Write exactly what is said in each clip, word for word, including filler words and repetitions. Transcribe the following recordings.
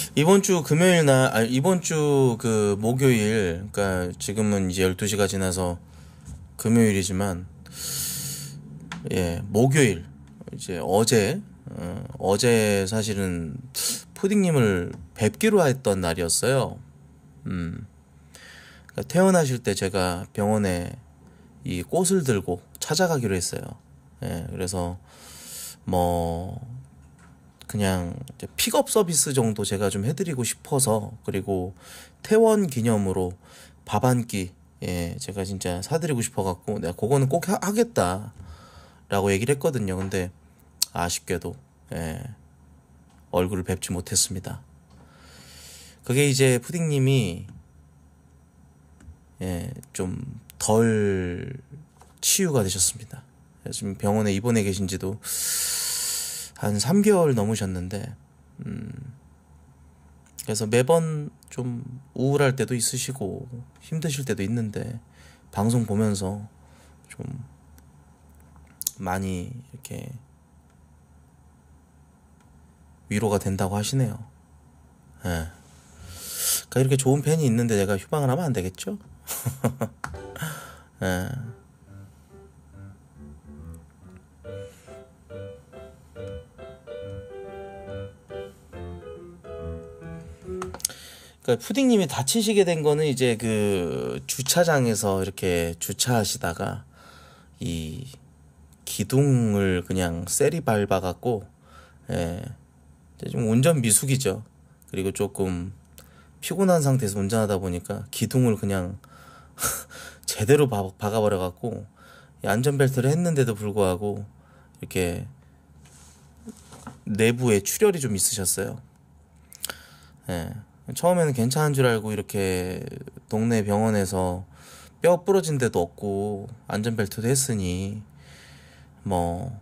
이번 주 금요일 날, 아, 이번 주 그 목요일, 그러니까 지금은 이제 열두 시가 지나서 금요일이지만, 예, 목요일, 이제 어제, 어, 어제 사실은 푸딩님을 뵙기로 했던 날이었어요. 음, 그러니까 퇴원하실 때 제가 병원에 이 꽃을 들고 찾아가기로 했어요. 예, 그래서 뭐 그냥 이제 픽업 서비스 정도 제가 좀 해드리고 싶어서, 그리고 퇴원 기념으로 밥 한 끼, 예, 제가 진짜 사드리고 싶어갖고 내가 그거는 꼭 하, 하겠다라고 얘기를 했거든요. 근데 아쉽게도 예, 얼굴을 뵙지 못했습니다. 그게 이제 푸딩님이 예, 좀 덜 치유가 되셨습니다. 지금 병원에 입원해 계신 지도 한 삼 개월 넘으셨는데, 음, 그래서 매번 좀 우울할 때도 있으시고 힘드실 때도 있는데, 방송 보면서 좀 많이 이렇게 위로가 된다고 하시네요. 예. 그러니까 이렇게 좋은 팬이 있는데 내가 휴방을 하면 안 되겠죠? 예. 그러니까 푸딩님이 다치시게 된 거는 이제 그 주차장에서 이렇게 주차하시다가 이 기둥을 그냥 세리 밟아갖고, 예, 좀 운전 미숙이죠. 그리고 조금 피곤한 상태에서 운전하다 보니까 기둥을 그냥 제대로 박- 박아버려갖고, 이 안전벨트를 했는데도 불구하고 이렇게 내부에 출혈이 좀 있으셨어요. 예. 처음에는 괜찮은 줄 알고 이렇게 동네 병원에서 뼈 부러진 데도 없고 안전벨트도 했으니 뭐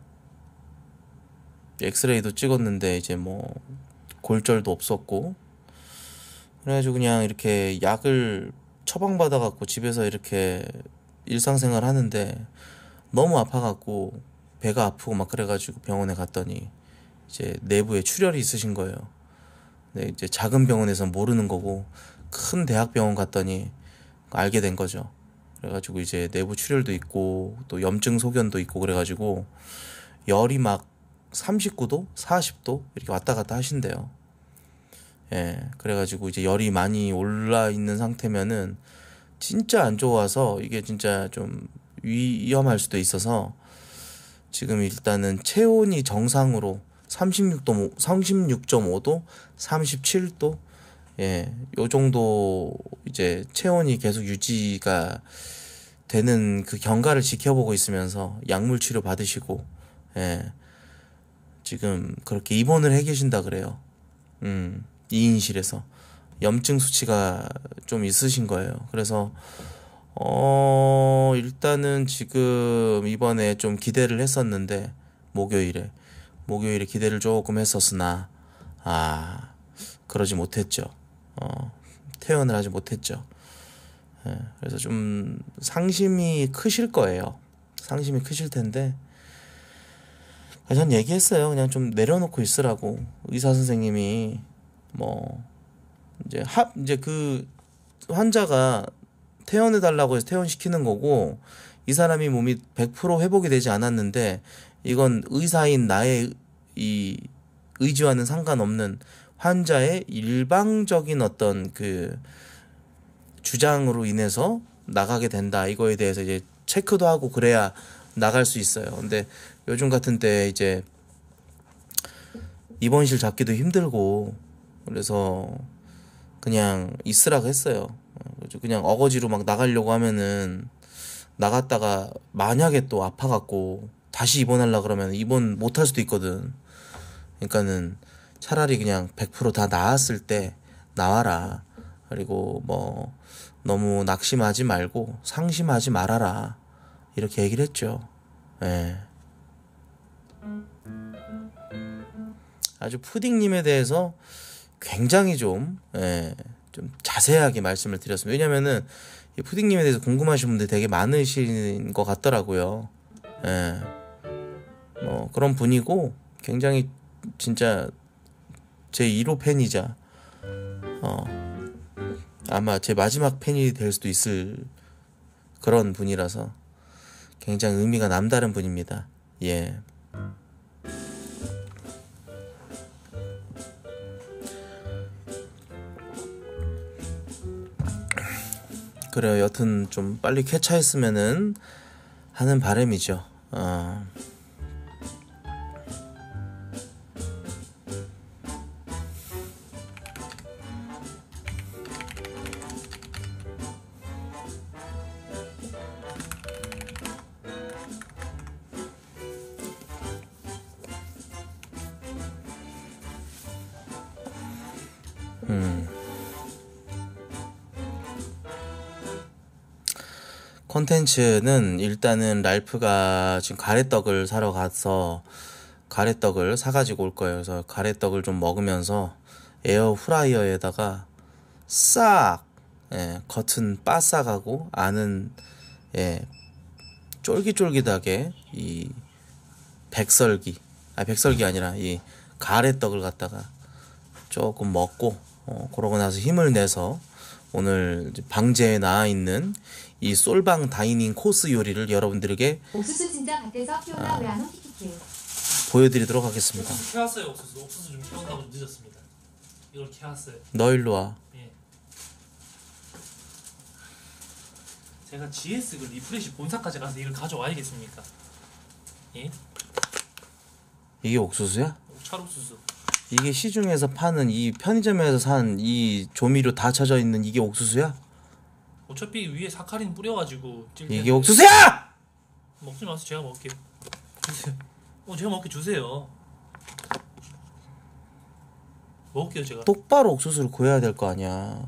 엑스레이도 찍었는데 이제 뭐 골절도 없었고, 그래가지고 그냥 이렇게 약을 처방받아갖고 집에서 이렇게 일상생활 하는데 너무 아파갖고 배가 아프고 막 그래가지고 병원에 갔더니 이제 내부에 출혈이 있으신 거예요. 네, 이제 작은 병원에서 모르는 거고 큰 대학병원 갔더니 알게 된 거죠. 그래가지고 이제 내부 출혈도 있고 또 염증 소견도 있고 그래가지고 열이 막 삼십구 도, 사십 도 이렇게 왔다 갔다 하신대요. 예, 그래가지고 이제 열이 많이 올라 있는 상태면은 진짜 안 좋아서 이게 진짜 좀 위험할 수도 있어서 지금 일단은 체온이 정상으로 삼십육 도, 삼십육 점 오 도, 삼십칠 도, 예, 요 정도 이제 체온이 계속 유지가 되는 그 경과를 지켜보고 있으면서 약물 치료 받으시고, 예, 지금 그렇게 입원을 해 계신다 그래요. 음, 이 인실에서 염증 수치가 좀 있으신 거예요. 그래서 어, 일단은 지금 이번에 좀 기대를 했었는데, 목요일에 목요일에 기대를 조금 했었으나 아, 그러지 못했죠. 어, 퇴원을 하지 못했죠. 예, 그래서 좀 상심이 크실 거예요. 상심이 크실 텐데, 전 얘기했어요. 그냥 좀 내려놓고 있으라고. 의사 선생님이 뭐 이제 합 이제 그 환자가 퇴원해 달라고 해서 퇴원시키는 거고, 이 사람이 몸이 백 퍼센트 회복이 되지 않았는데 이건 의사인 나의 이 의지와는 상관없는 환자의 일방적인 어떤 그 주장으로 인해서 나가게 된다, 이거에 대해서 이제 체크도 하고 그래야 나갈 수 있어요. 근데 요즘 같은 때 이제 입원실 잡기도 힘들고 그래서 그냥 있으라고 했어요. 그냥 어거지로 막 나가려고 하면은 나갔다가 만약에 또 아파갖고 다시 입원하려 그러면 입원 못할 수도 있거든. 그러니까는 차라리 그냥 백 퍼센트 다 나았을 때 나와라. 그리고 뭐 너무 낙심하지 말고 상심하지 말아라, 이렇게 얘기를 했죠. 예. 아주 푸딩님에 대해서 굉장히 좀, 예, 좀 자세하게 말씀을 드렸습니다. 왜냐면은 이 푸딩님에 대해서 궁금하신 분들이 되게 많으신 것 같더라고요. 예. 뭐 그런 분이고 굉장히 진짜 제 일 호 팬이자 어, 아마 제 마지막 팬이 될 수도 있을 그런 분이라서 굉장히 의미가 남다른 분입니다. 예. 그래요. 여튼 좀 빨리 쾌차했으면은 하는 바람이죠. 어. 음. 콘텐츠는 일단은 랄프가 지금 가래떡을 사러 가서 가래떡을 사가지고 올 거예요. 그래서 가래떡을 좀 먹으면서 에어 프라이어에다가 싹, 예, 겉은 바싹하고 안은, 예, 쫄깃쫄깃하게 이 백설기, 아 백설기 아니라 이 가래떡을 갖다가 조금 먹고, 어, 그러고 나서 힘을 내서 오늘 방제에 나와 있는 이 솔방 다이닝 코스 요리를 여러분들에게 옥수수 진짜 밭에서 키우나 아, 왜안 키키키 보여드리도록 하겠습니다. 옥수수 캐왔어요. 옥수수 옥수수 좀 키운다고 좀 늦었습니다. 이걸 캐왔어요. 너 일로 와. 예. 제가 지에스 그 리프레시 본사까지 가서 이걸 가져와야겠습니까? 예? 이게 옥수수야? 찰옥수수. 이게 시중에서 파는 이 편의점에서 산 이 조미료 다 쳐져 있는 이게 옥수수야? 어차피 위에 사카린 뿌려가지고 찔 이게 옥수수야! 먹지 마세요. 제가 먹을게요. 주세요. 어, 제가 먹게 주세요. 먹을게요 제가. 똑바로 옥수수를 구해야 될 거 아니야.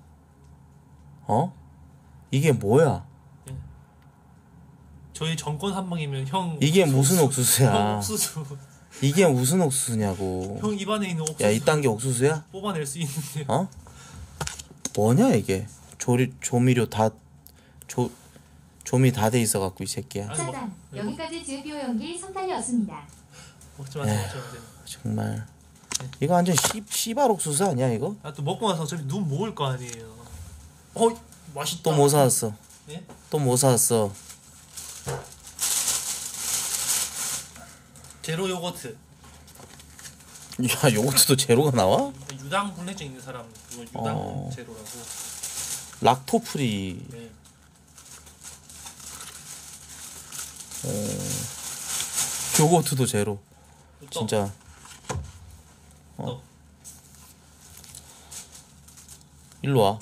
어? 이게 뭐야? 예. 저희 정권 한 방이면 형. 이게 무슨 옥수수야? 형 옥수수. 이게 무슨 옥수수냐고. 형 입안에 있는 옥수수. 야, 이딴 게 옥수수야? 뽑아낼 수 있는데. 어? 뭐냐 이게? 조리 조미료 다 조 조미 다 돼 있어 갖고 이 새끼야. 아니, 뭐, 차단. 뭐, 여기까지 지으비오 연기 성탄이었습니다. 먹지 마세요. 먹지 마세요. 정말. 이거 완전 씨 씨발 옥수수 아니야 이거? 아, 또 먹고 나서 어차피 눈 먹을 거 아니에요. 어, 맛있다. 또 뭐 사왔어? 예? 또 뭐 사왔어? 제로 요거트. 야, 요거트도 제로가 나와? 유당 불내증 있는 사람 이거 유당 어. 제로라고. 락토프리. 네. 어. 요거트도 제로. 떡. 진짜. 어. 떡. 일로 와.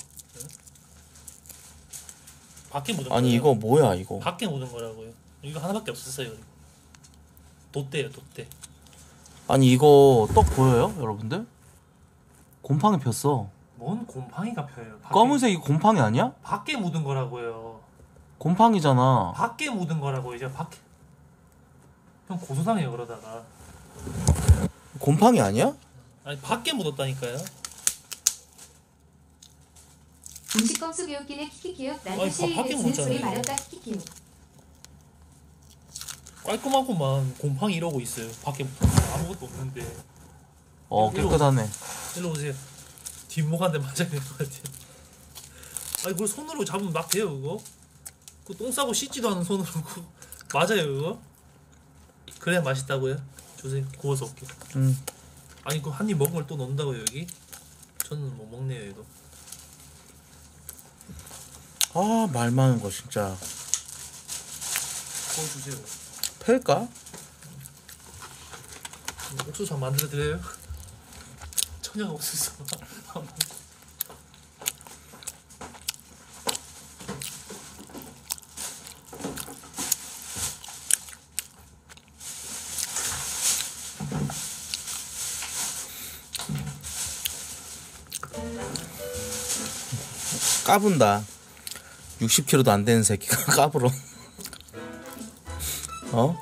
밖에 묻은 아니 거예요. 이거 뭐야 이거? 밖에 묻은 거라고요. 이거 하나밖에 없었어요. 이거. 돛대예요, 돛대. 아니 이거 떡 보여요, 여러분들? 곰팡이 폈어. 뭔 곰팡이가 펴요? 밖에, 검은색이 곰팡이 아니야? 밖에 묻은 거라고요. 곰팡이잖아. 밖에 묻은 거라고 이제 밖에. 형 고소당해요 그러다가. 곰팡이 아니야? 아니 밖에 묻었다니까요. 음식 검수 교육기는 키키키육 아니, 난시 밖에 는 묻었잖아요. 소리 마렵다 키키키육. 깔끔하고만 곰팡이 이러고 있어요. 밖에 아무것도 없는데. 어 깨끗하네. 일로 오세요. 뒷목 한 대 맞아야 될 것 같아요. 아니 그걸 손으로 잡으면 막 돼요 그거? 그 똥 싸고 씻지도 않은 손으로 그거 맞아요 그거? 그래야 맛있다고요? 주세요. 구워서 올게요. 음. 아니 그 한 입 먹은 걸 또 넣는다고요 여기? 저는 못 먹네요 이거. 아, 말 많은 거 진짜. 그거 주세요. 팰까? 옥수수 한번 만들어 드려요? 천연 옥수수. 까분다. 육십 킬로그램도 안 되는 새끼가 까불어. 어?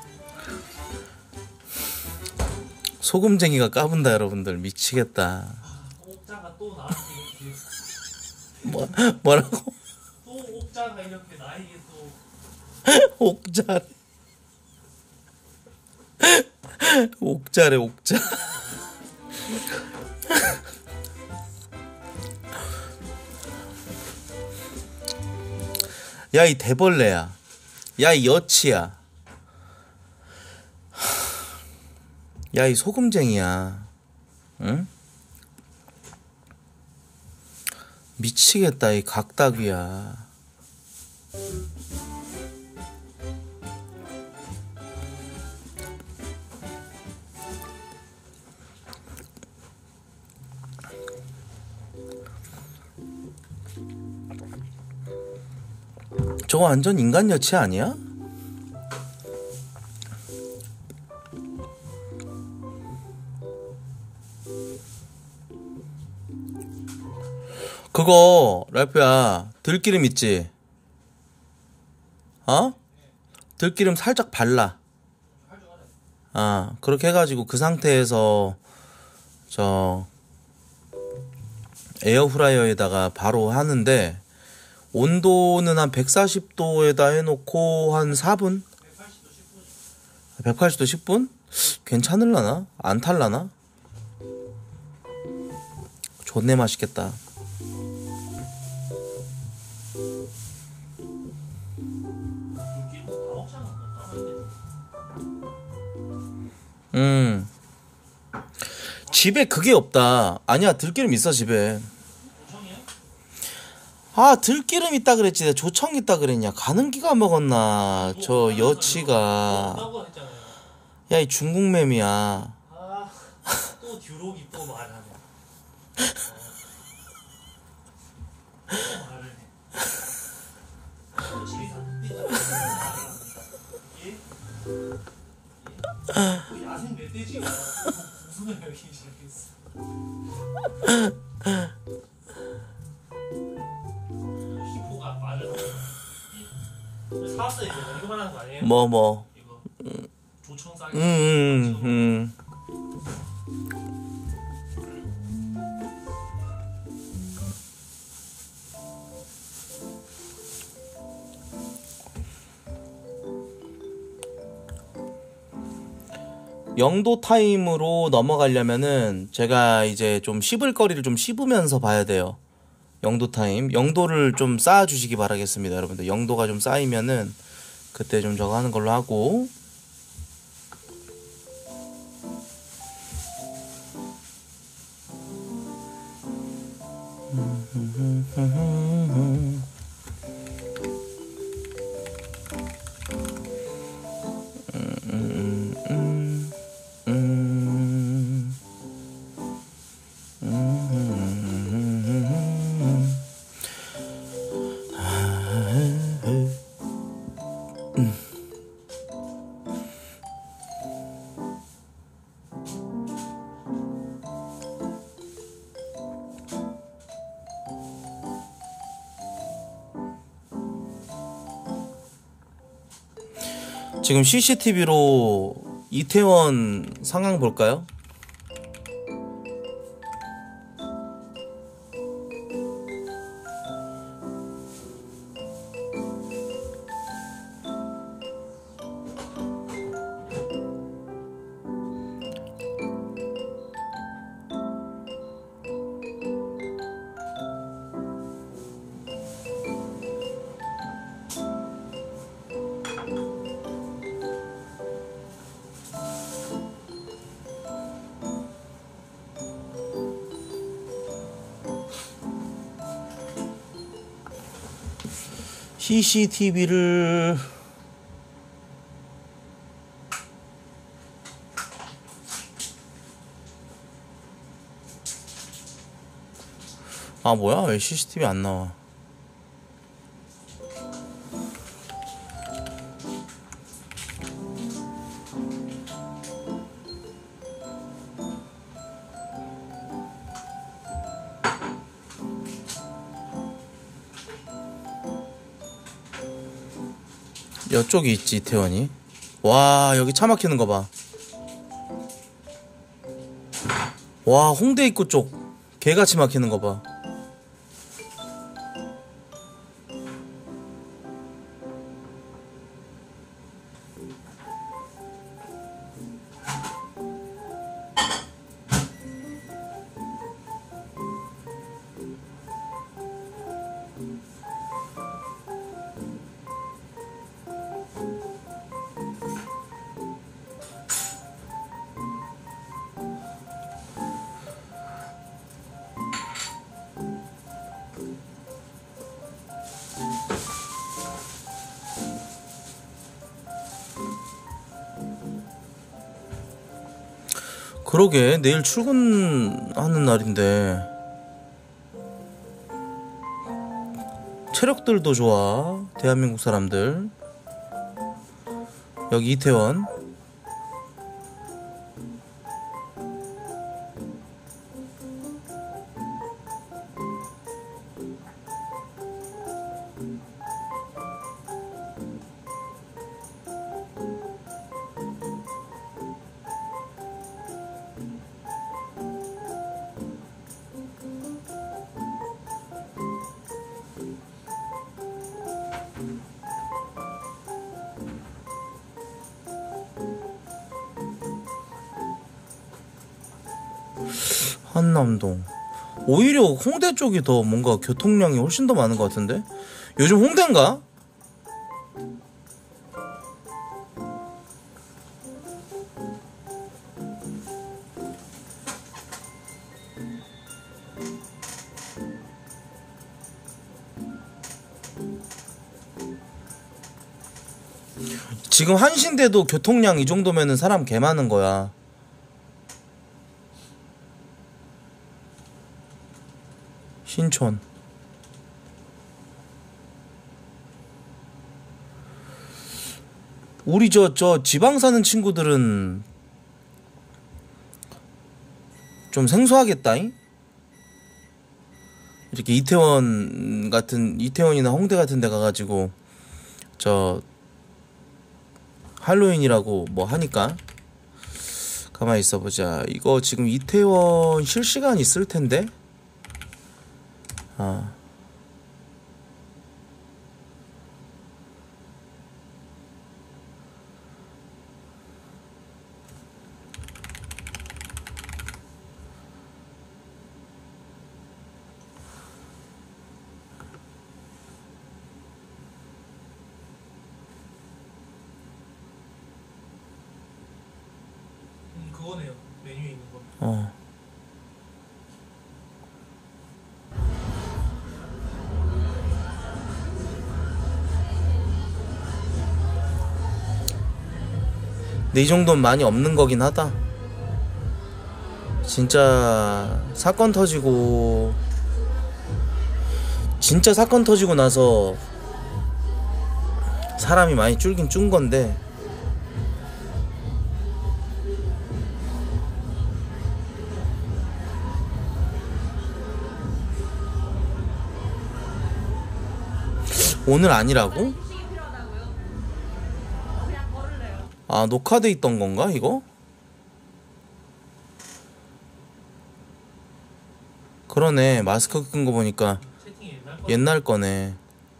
소금쟁이가 까분다 여러분들. 미치겠다. 옥자가 또 나한테 이렇게 뭐, 뭐라고? 또 옥자가 이렇게 나에게 또 옥자래. 옥자래 옥자. 야, 이 대벌레야. 야, 이 여치야. 야, 이 소금쟁이야. 응? 미치겠다, 이 각닭이야. 저거 완전 인간 여치 아니야? 그거 랄프야, 들기름 있지? 어? 들기름 살짝 발라. 아, 그렇게 해가지고 그 상태에서 저 에어프라이어에다가 바로 하는데, 온도는 한 백사십 도에다 해놓고 한 사 분? 백팔십 도 십 분? 괜찮을라나? 안 탈라나? 존내 맛있겠다. 음. 집에 그게 없다. 아니야, 들기름 있어, 집에. 아, 들기름 있다 그랬지. 내가 조청 있다 그랬냐. 가는 기가 먹었나. 저 여치가. 야, 이 중국 맴이야. 아, 또 듀록이 또 말하네. 또 말을 해. 또 야생 멧돼지가 무슨 여기 시작했어. 히포가 말을 하고. 사왔어 이제 이거 말하는 거 아니에요? 뭐, 뭐. 이거 조청 싸게. 음, 음, 음. 영도 타임으로 넘어가려면은 제가 이제 좀 씹을 거리를 좀 씹으면서 봐야 돼요. 영도 타임. 영도를 좀 쌓아주시기 바라겠습니다, 여러분들. 영도가 좀 쌓이면은 그때 좀 저거 하는 걸로 하고. 지금 씨씨티비로 이태원 상황 볼까요? 씨씨티비를 아 뭐야 왜 씨씨티비 안 나와? 여쪽이 있지 이태원이. 와 여기 차 막히는 거 봐. 와 홍대 입구 쪽 개같이 막히는 거 봐. 그러게 내일 출근하는 날인데 체력들도 좋아 대한민국 사람들. 여기 이태원. 한남동. 오히려 홍대 쪽이 더 뭔가 교통량이 훨씬 더 많은 것 같은데? 요즘 홍대인가? 지금 한신대도 교통량 이 정도면은 사람 개 많은 거야. 신촌. 우리 저 저 지방 사는 친구들은 좀 생소하겠다잉? 이렇게 이태원 같은 이태원이나 홍대 같은 데 가가지고 저 할로윈이라고 뭐 하니까. 가만히 있어보자. 이거 지금 이태원 실시간 있을 텐데. 아. 음, 그거네요. 메뉴에 있는 거. 어. 근데 이 정도는 많이 없는 거긴 하다. 진짜 사건 터지고 진짜 사건 터지고 나서 사람이 많이 줄긴 준 건데 오늘 아니라고? 아, 녹화돼 있던 건가 이거? 그러네. 마스크 끈 거 보니까 채팅이 옛날 거. 옛날 거네.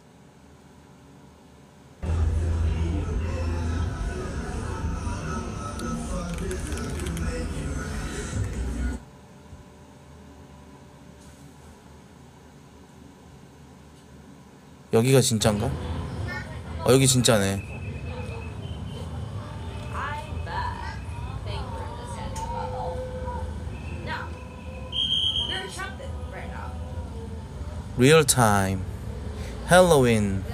여기가 진짠가? 어, 여기 진짜네. 리얼 타임 헬로윈.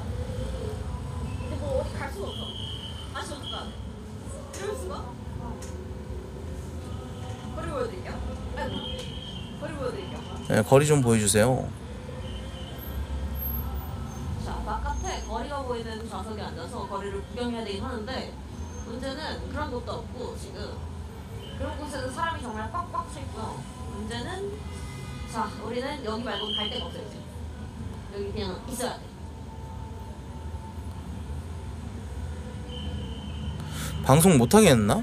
네, 거리 좀 보여주세요. 자, 바깥에 거리가 보이는 좌석에 앉아서 거리를 구경해야 되긴 하는데 문제는 그런 곳도 없고 지금 그런 곳에는 사람이 정말 꽉꽉 차 있고요. 문제는 자, 우리는 여기 말고 갈 데가 없어요. 이제. 여기 그냥 있어야 돼. 방송 못하게 했나?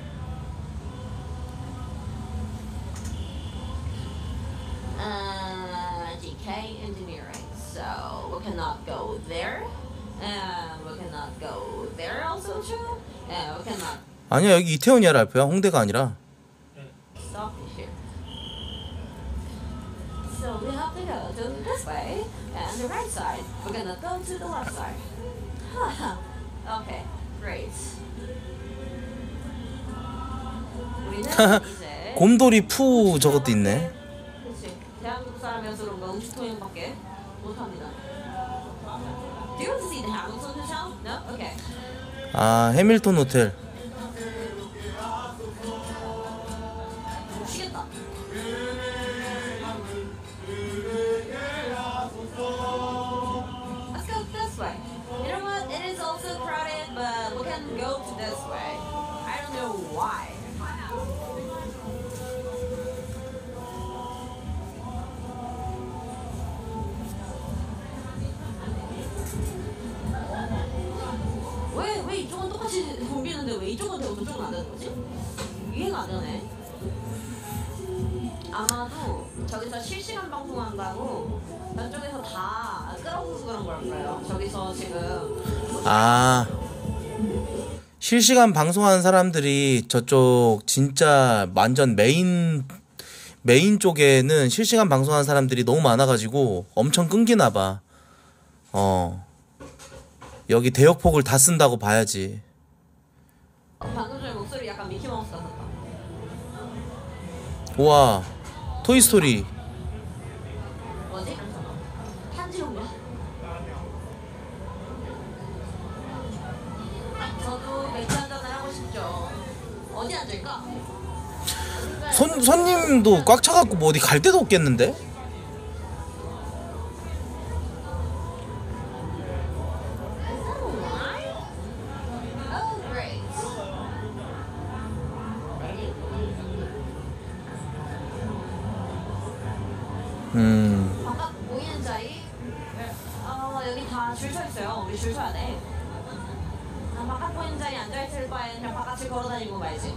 Uh, G K Engineering. So we cannot go there. And we cannot go there also too. And we cannot 아니야, 여기 이태원이야 랄프야. 홍대가 아니라. stop here. So we have to go to this way and the right side. We're gonna go to the left side. Okay, great. 우리는 이제 곰돌이 푸 저것도 있네. 그렇지. 대한민국 사람이어서 그런가 음식통행밖에 못합니다. Do you want to see the Hamilton Hotel? No? Okay. 아, 해밀턴 호텔. 왜 그쪽은 안 되는 거지? 이해가 안 되네. 아마도 저기서 실시간 방송한다고 저쪽에서 다 끌어서 그런 걸 거예요. 저기서 지금 아, 실시간 방송하는 사람들이 저쪽 진짜 완전 메인 메인 쪽에는 실시간 방송하는 사람들이 너무 많아가지고 엄청 끊기나 봐. 어, 여기 대역폭을 다 쓴다고 봐야지. 방금 전에 목소리 약간 미키마우스 같았다. 우와, 토이스토리. 뭐지? 탄지로인가? 저도 맥주 한잔을 하고 싶죠. 어디 앉을까? 손, 손님도 꽉 차갖고 뭐 어디 갈 데도 없겠는데? Oh, great. 음, 바깥 보이는 자리? 어, 여기 다 줄 서 있어요. 우리 줄 서야 돼. 아, 바깥 보이는 자리에 앉아있을 바에 그냥 바깥을 걸어다니고 말지.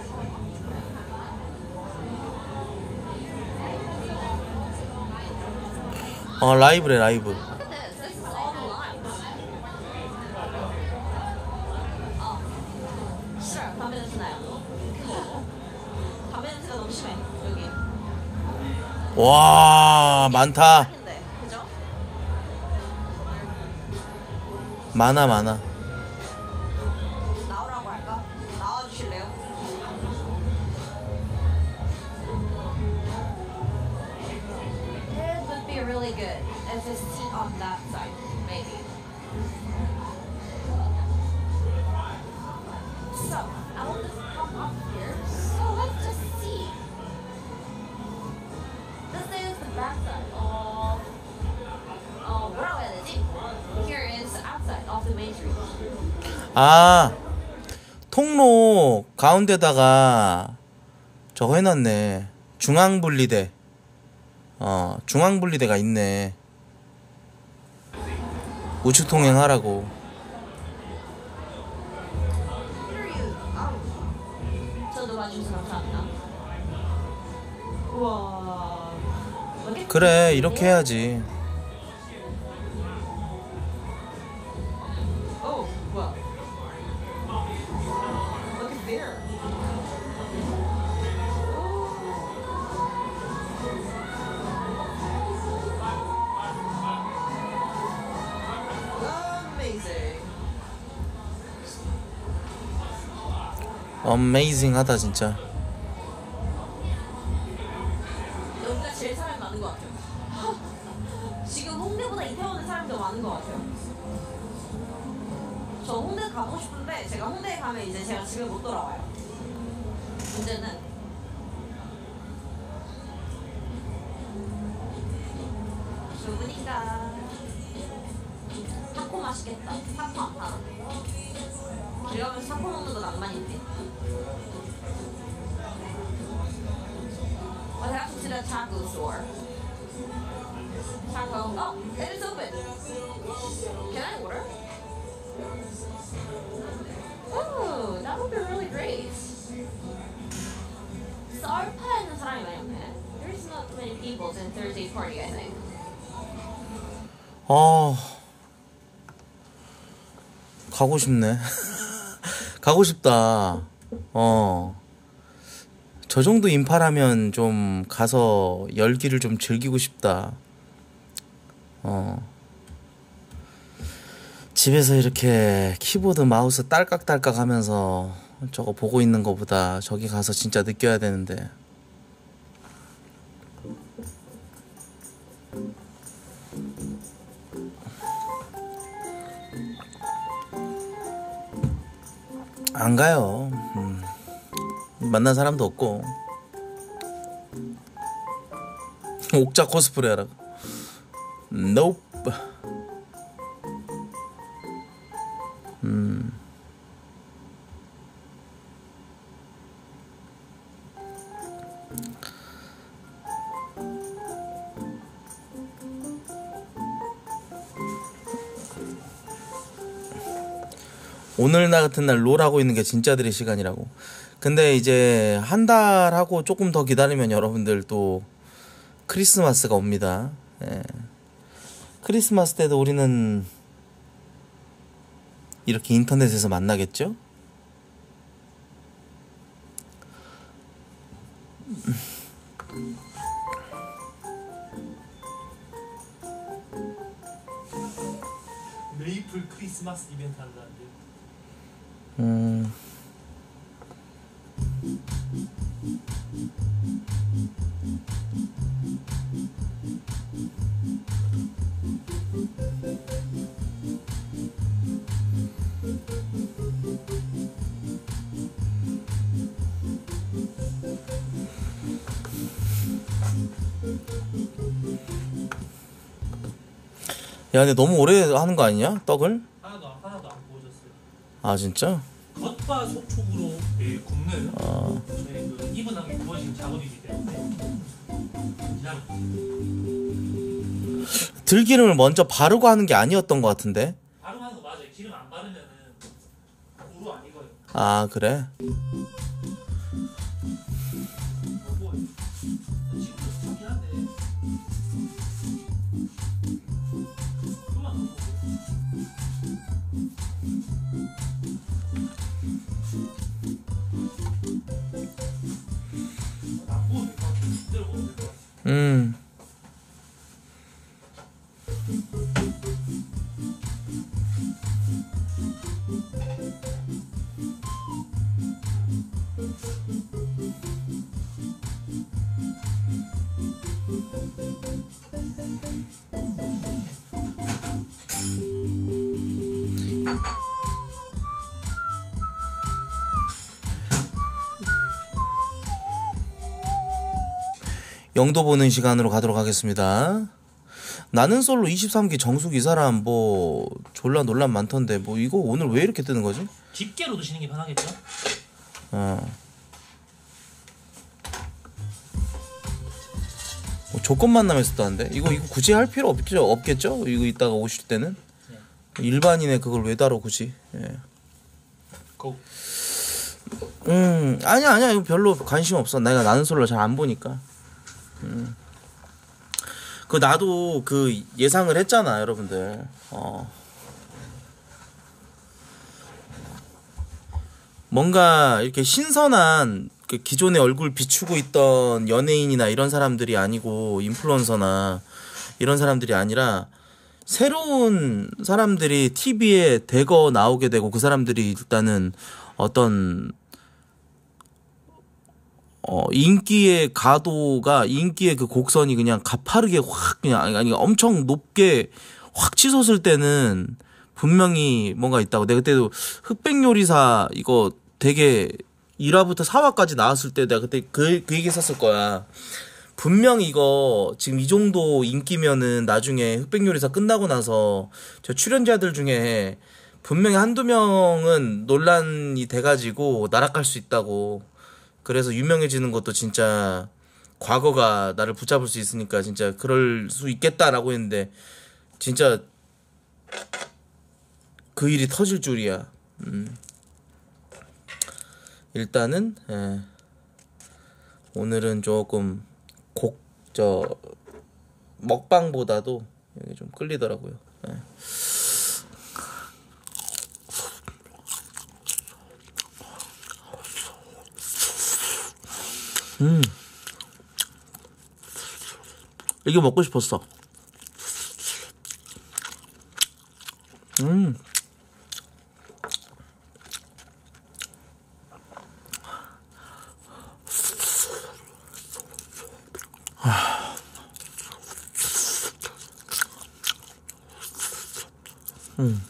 어, 라이브래, 라이브. Look at this. This is all the lines. 어. 싫어요. 담배 냄새 나요. 담배 냄새가 너무 심해. 여기. 와, 많다. 근데 그죠? 많아, 많아. 나오라고 할까? 나와주실래요? It would be really good if it's seat on that side, maybe. So, I want to come up here. So let's just see. This is the back side of. 어, 뭐라고 해야 되지? Here is outside of the main street. 아, 통로 가운데다가 저거 해놨네. 중앙분리대. 어, 중앙분리대가 있네. 우측 통행하라고. 저도 봐주셔서 감사합니다. 우와. 그래, 이렇게 해야지. 오, 뭐야? Look at there. Amazing. 어메이징 하다, 진짜. 여기가 제일 사람이 많은 것 같아요. 지금 홍대보다 이태원에 사람이 더 많은 것 같아요. 저 홍대 가보고 싶은데 제가 홍대에 가면 이제 제가 집에 못 돌아와요. 문제는 좁으니까. 타코 맛있겠다. 타코 안 팔아. 길 가면서 타코 먹는 거 낭만인데. What happened to the taco store? Taco. Oh, it is open. Can I order? Oh, that would be really great. 썰파에는 사람이 많이 없네. There's not many people in Thursday party, I think. 어, 가고 싶네. 가고 싶다. 어, 저 정도 인파라면 좀 가서 열기를 좀 즐기고 싶다. 어, 집에서 이렇게 키보드 마우스 딸깍딸깍 하면서 저거 보고 있는 거보다 저기 가서 진짜 느껴야 되는데. 안 가요. 음. 만난 사람도 없고. 옥자 코스프레 하라고. Nope. 음. 오늘 나 같은 날 롤 하고 있는 게 진짜들의 시간이라고. 근데 이제 한 달 하고 조금 더 기다리면 여러분들 또 크리스마스가 옵니다. 예. 크리스마스 때도 우리는 이렇게 인터넷에서 만나겠죠? 메이플 크리스마스 이벤트 한다는데. 음. 야, 근데 너무 오래 하는 거 아니냐? 떡을? 하나도 안- 하나도 안 구워졌어요. 아, 진짜? 겉바 속촉으로 예, 굽는 어. 저희 그 이분하게 구워진 작업이기 때문에 기다려. 들기름을 먼저 바르고 하는 게 아니었던 것 같은데? 바로 하는 거 맞아요. 기름 안 바르면은 고루 안 익어요. 아, 그래? 뭐 지금도 좋긴 한데 좀만 더 먹어. 안 구워도 될것 같아. 그대로 먹으면 될것 같아. 음. 영도 보는 시간으로 가도록 하겠습니다. 나는 솔로 이십삼 기 정숙 이 사람 뭐 졸라 논란 많던데 뭐 이거 오늘 왜 이렇게 뜨는 거지? 집게로 드시는 게 편하겠죠? 어. 뭐 조건 만남에서 뜨는데 이거 이거 굳이 할 필요 없겠죠? 없겠죠? 이거 이따가 오실 때는 네. 일반인의 그걸 왜 다뤄 굳이? 예. 고. 음 아니야 아니야 이거 별로 관심 없어. 내가 나는 솔로 잘 안 보니까. 음. 그 나도 그 예상을 했잖아 여러분들. 어. 뭔가 이렇게 신선한 그 기존의 얼굴 비추고 있던 연예인이나 이런 사람들이 아니고 인플루언서나 이런 사람들이 아니라 새로운 사람들이 티비에 대거 나오게 되고 그 사람들이 일단은 어떤 어 인기의 가도가 인기의 그 곡선이 그냥 가파르게 확 그냥 아니, 아니 엄청 높게 확 치솟을 때는 분명히 뭔가 있다고. 내가 그때도 흑백 요리사 이거 되게 일 화부터 사 화까지 나왔을 때 내가 그때 그, 그 얘기 했었을 거야. 분명히 이거 지금 이 정도 인기면은 나중에 흑백 요리사 끝나고 나서 저 출연자들 중에 분명히 한두 명은 논란이 돼가지고 날아갈 수 있다고. 그래서 유명해지는 것도 진짜 과거가 나를 붙잡을 수 있으니까 진짜 그럴 수 있겠다라고 했는데 진짜 그 일이 터질 줄이야. 음. 일단은 예. 오늘은 조금 곡 저 먹방보다도 여기 좀 끌리더라고요. 예. 음. 이게 먹고 싶었어. 음. 음.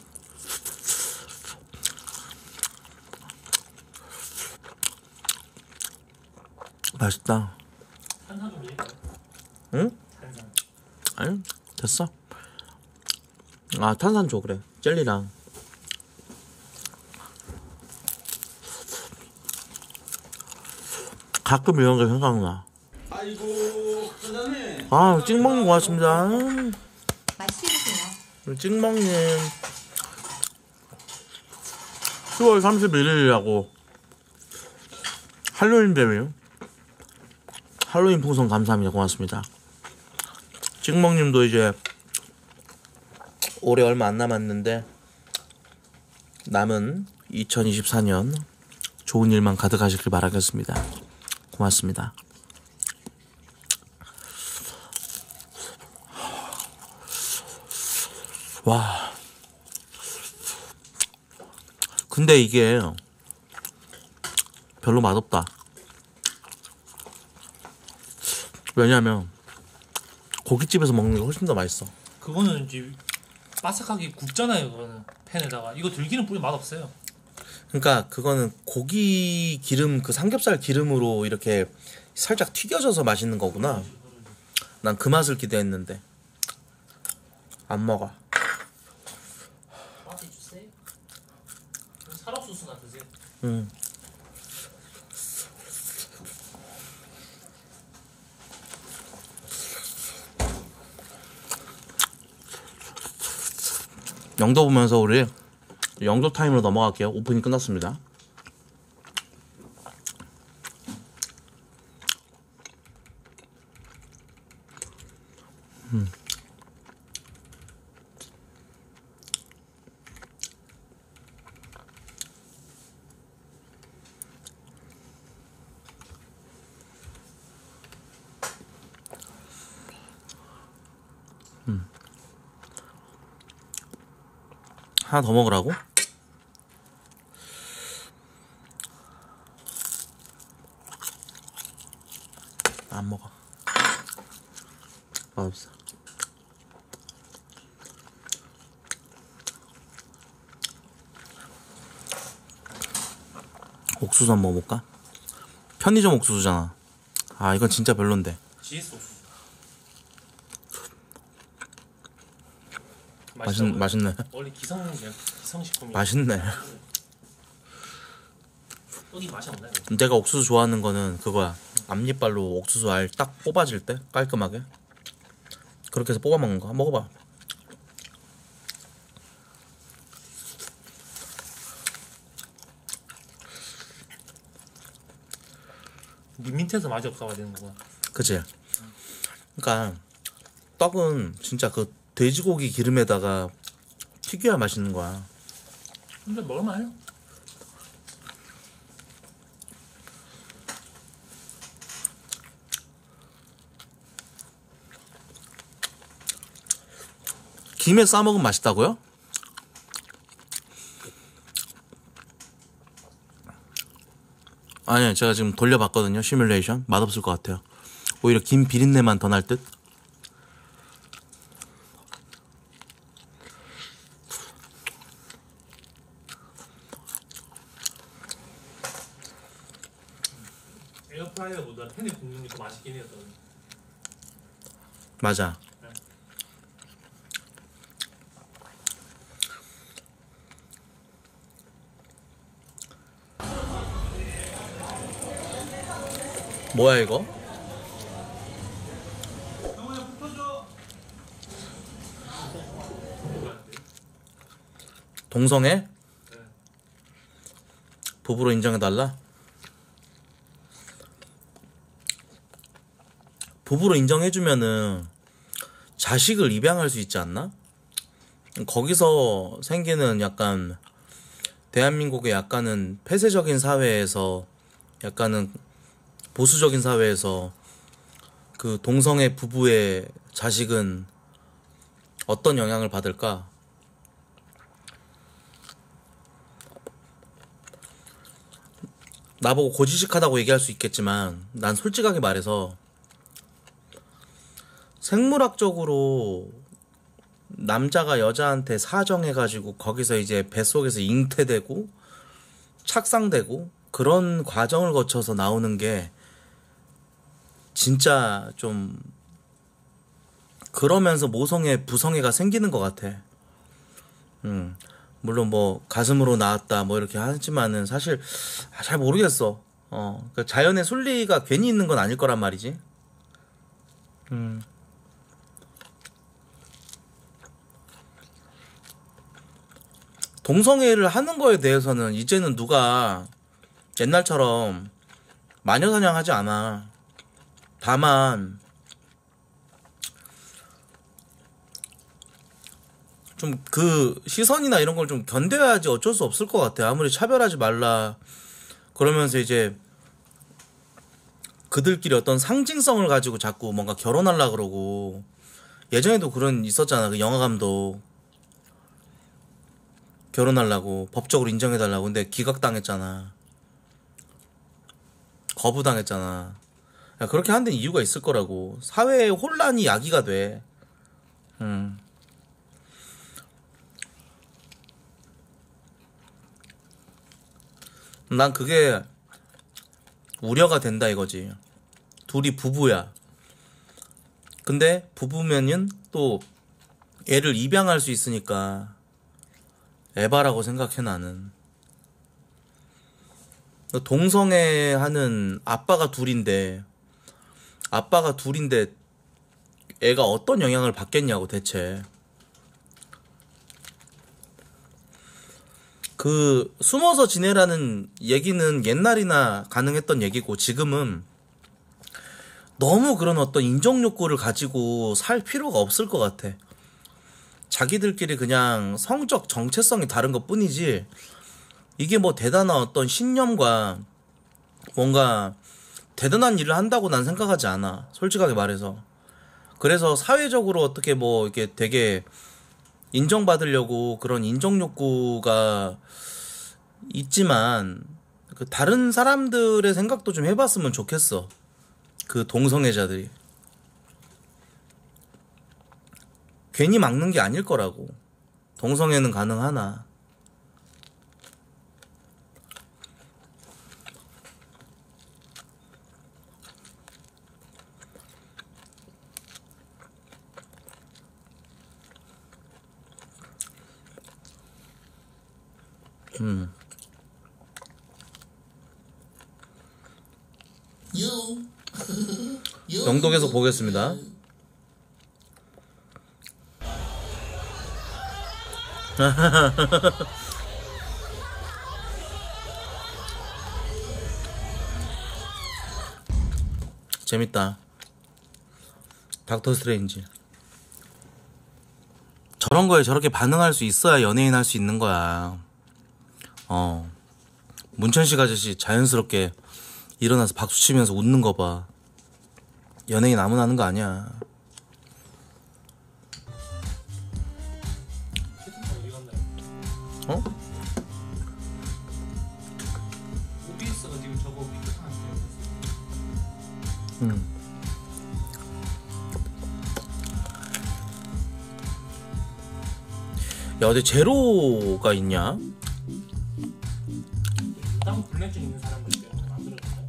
맛있다. 탄산 좀 드릴까요? 응? 탄산. 아니 됐어. 아 탄산 줘 그래. 젤리랑. 가끔 이런 게 생각나. 아이고 사장님. 아 찍먹님 고맙습니다. 맛있게 드세요. 우리 찍먹님. 시월 삼십일일이라고 할로윈 뱀이요. 할로윈 풍선 감사합니다. 고맙습니다. 찍먹님도 이제 올해 얼마 안 남았는데 남은 이천이십사년 좋은 일만 가득하시길 바라겠습니다. 고맙습니다. 와, 근데 이게 별로 맛없다. 왜냐면 고깃집에서 먹는 게 훨씬 더 맛있어. 그거는 이제 바삭하게 굽잖아요. 그거는 팬에다가. 이거 들기름 뿌리면 맛없어요. 그러니까 그거는 고기 기름, 그 삼겹살 기름으로 이렇게 살짝 튀겨져서 맛있는 거구나. 난 그 맛을 기대했는데 안 먹어. 맛이 주세요. 살업소스나 드세요. 응. 영도 보면서 우리 영도 타임으로 넘어갈게요. 오프닝 끝났습니다. 음. 음. 하나 더 먹으라고? 안 먹어. 맛없어. 옥수수 한번 먹어볼까? 편의점 옥수수잖아. 아, 이건 진짜 별론데. 지에스 옥수수. 맛있, 맛있네. 원래 기성 기성식품이 맛있네. 떡이 맛이 없나요? 내가 옥수수 좋아하는 거는 그거야. 앞니빨로 옥수수 알 딱 뽑아질 때 깔끔하게 그렇게 해서 뽑아 먹는 거. 한번 먹어봐. 밑에서 맛이 없어야 되는 거구나. 그치? 그러니까 떡은 진짜 그 돼지고기 기름에다가 튀겨야 맛있는 거야. 근데 먹을만해요. 김에 싸먹으면 맛있다고요? 아니요, 제가 지금 돌려봤거든요. 시뮬레이션. 맛없을 것 같아요. 오히려 김 비린내만 더 날 듯? 에어프라이어보다 팬에 굽는 게 더 맛있긴 해요. 저는. 맞아. 뭐야 이거? 동성애? 부부로 인정해달라? 부부로 인정해주면은 자식을 입양할 수 있지 않나? 거기서 생기는 약간 대한민국의 약간은 폐쇄적인 사회에서 약간은 보수적인 사회에서 그 동성애 부부의 자식은 어떤 영향을 받을까? 나보고 고지식하다고 얘기할 수 있겠지만 난 솔직하게 말해서 생물학적으로 남자가 여자한테 사정해가지고 거기서 이제 뱃속에서 잉태되고 착상되고 그런 과정을 거쳐서 나오는 게 진짜 좀 그러면서 모성애 부성애가 생기는 것 같아. 음 물론 뭐 가슴으로 나왔다 뭐 이렇게 하지만은 사실 잘 모르겠어. 어 그러니까 자연의 순리가 괜히 있는 건 아닐 거란 말이지. 음 동성애를 하는 거에 대해서는 이제는 누가 옛날처럼 마녀사냥하지 않아. 다만 좀 그 시선이나 이런 걸 좀 견뎌야지 어쩔 수 없을 것 같아. 아무리 차별하지 말라 그러면서 이제 그들끼리 어떤 상징성을 가지고 자꾸 뭔가 결혼하려고 그러고. 예전에도 그런 있었잖아. 그 영화 감독 결혼하려고 법적으로 인정해달라고. 근데 기각당했잖아. 거부당했잖아. 야, 그렇게 하는 데는 이유가 있을 거라고. 사회의 혼란이 야기가 돼. 음. 난 그게 우려가 된다 이거지. 둘이 부부야. 근데 부부면은 또 애를 입양할 수 있으니까 에바라고 생각해 나는. 동성애 하는 아빠가 둘인데 아빠가 둘인데 애가 어떤 영향을 받겠냐고 대체. 그 숨어서 지내라는 얘기는 옛날이나 가능했던 얘기고 지금은 너무 그런 어떤 인정 욕구를 가지고 살 필요가 없을 것 같아. 자기들끼리 그냥 성적 정체성이 다른 것 뿐이지 이게 뭐 대단한 어떤 신념과 뭔가 대단한 일을 한다고 난 생각하지 않아. 솔직하게 말해서. 그래서 사회적으로 어떻게 뭐 이렇게 되게 인정받으려고 그런 인정 욕구가 있지만 그 다른 사람들의 생각도 좀 해봤으면 좋겠어. 그 동성애자들이. 괜히 막는 게 아닐 거라고. 동성애는 가능하나. 음. 영덕에서 보겠습니다. 재밌다. 닥터 스트레인지. 저런 거에 저렇게 반응할 수 있어야 연예인 할 수 있는 거야. 어. 문천식 아저씨 자연스럽게 일어나서 박수 치면서 웃는 거 봐. 연예인 아무나 하는 거 아니야. 어? 오비에스가 지금 저거 삐끗하는데. 응. 야, 어디 제로가 있냐? 땀 불내증 있는 사람들 안 그러던가?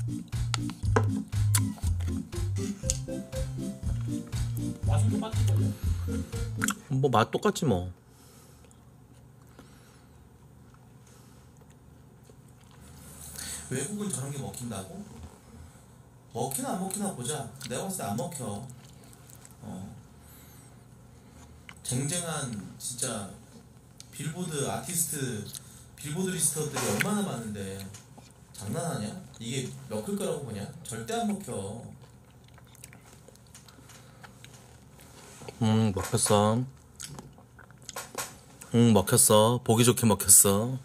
맛은 똑같을걸요? 뭐 맛 똑같지 뭐. 외국은 저런 게 먹힌다고? 먹히나 안 먹히나 보자. 내가 봤을 때 안 먹혀. 어. 쟁쟁한 진짜 빌보드 아티스트 빌보드 리스터들이 얼마나 많은데 장난하냐? 이게 먹힐 거라고 보냐? 절대 안 먹혀. 음 먹혔어. 응 먹혔어. 보기 좋게 먹혔어.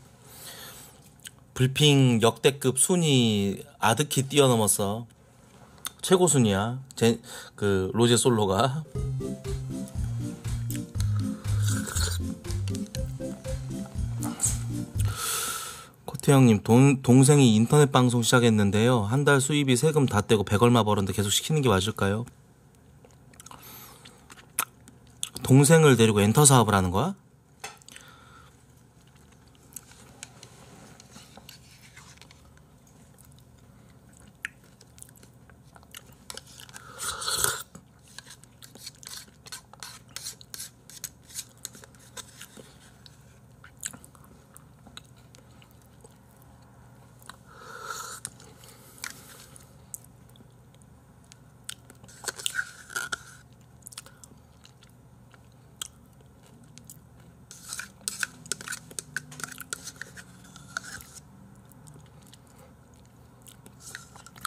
불핑 역대급 순위 아득히 뛰어넘었어. 최고 순위야. 제, 그 로제 솔로가. 코태형님 동, 동생이 인터넷 방송 시작했는데요. 한 달 수입이 세금 다 떼고 백 얼마 벌었는데 계속 시키는 게 맞을까요? 동생을 데리고 엔터 사업을 하는 거야?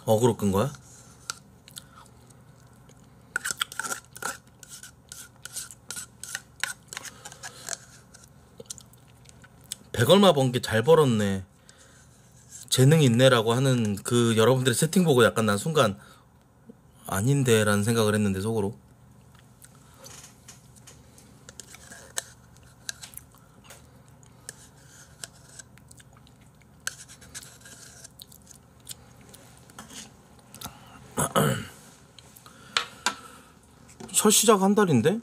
어그로 끈 거야? 백 얼마 번 게 잘 벌었네. 재능 있네라고 하는 그 여러분들의 채팅 보고 약간 난 순간 아닌데 라는 생각을 했는데 속으로. 첫 시작 한 달인데?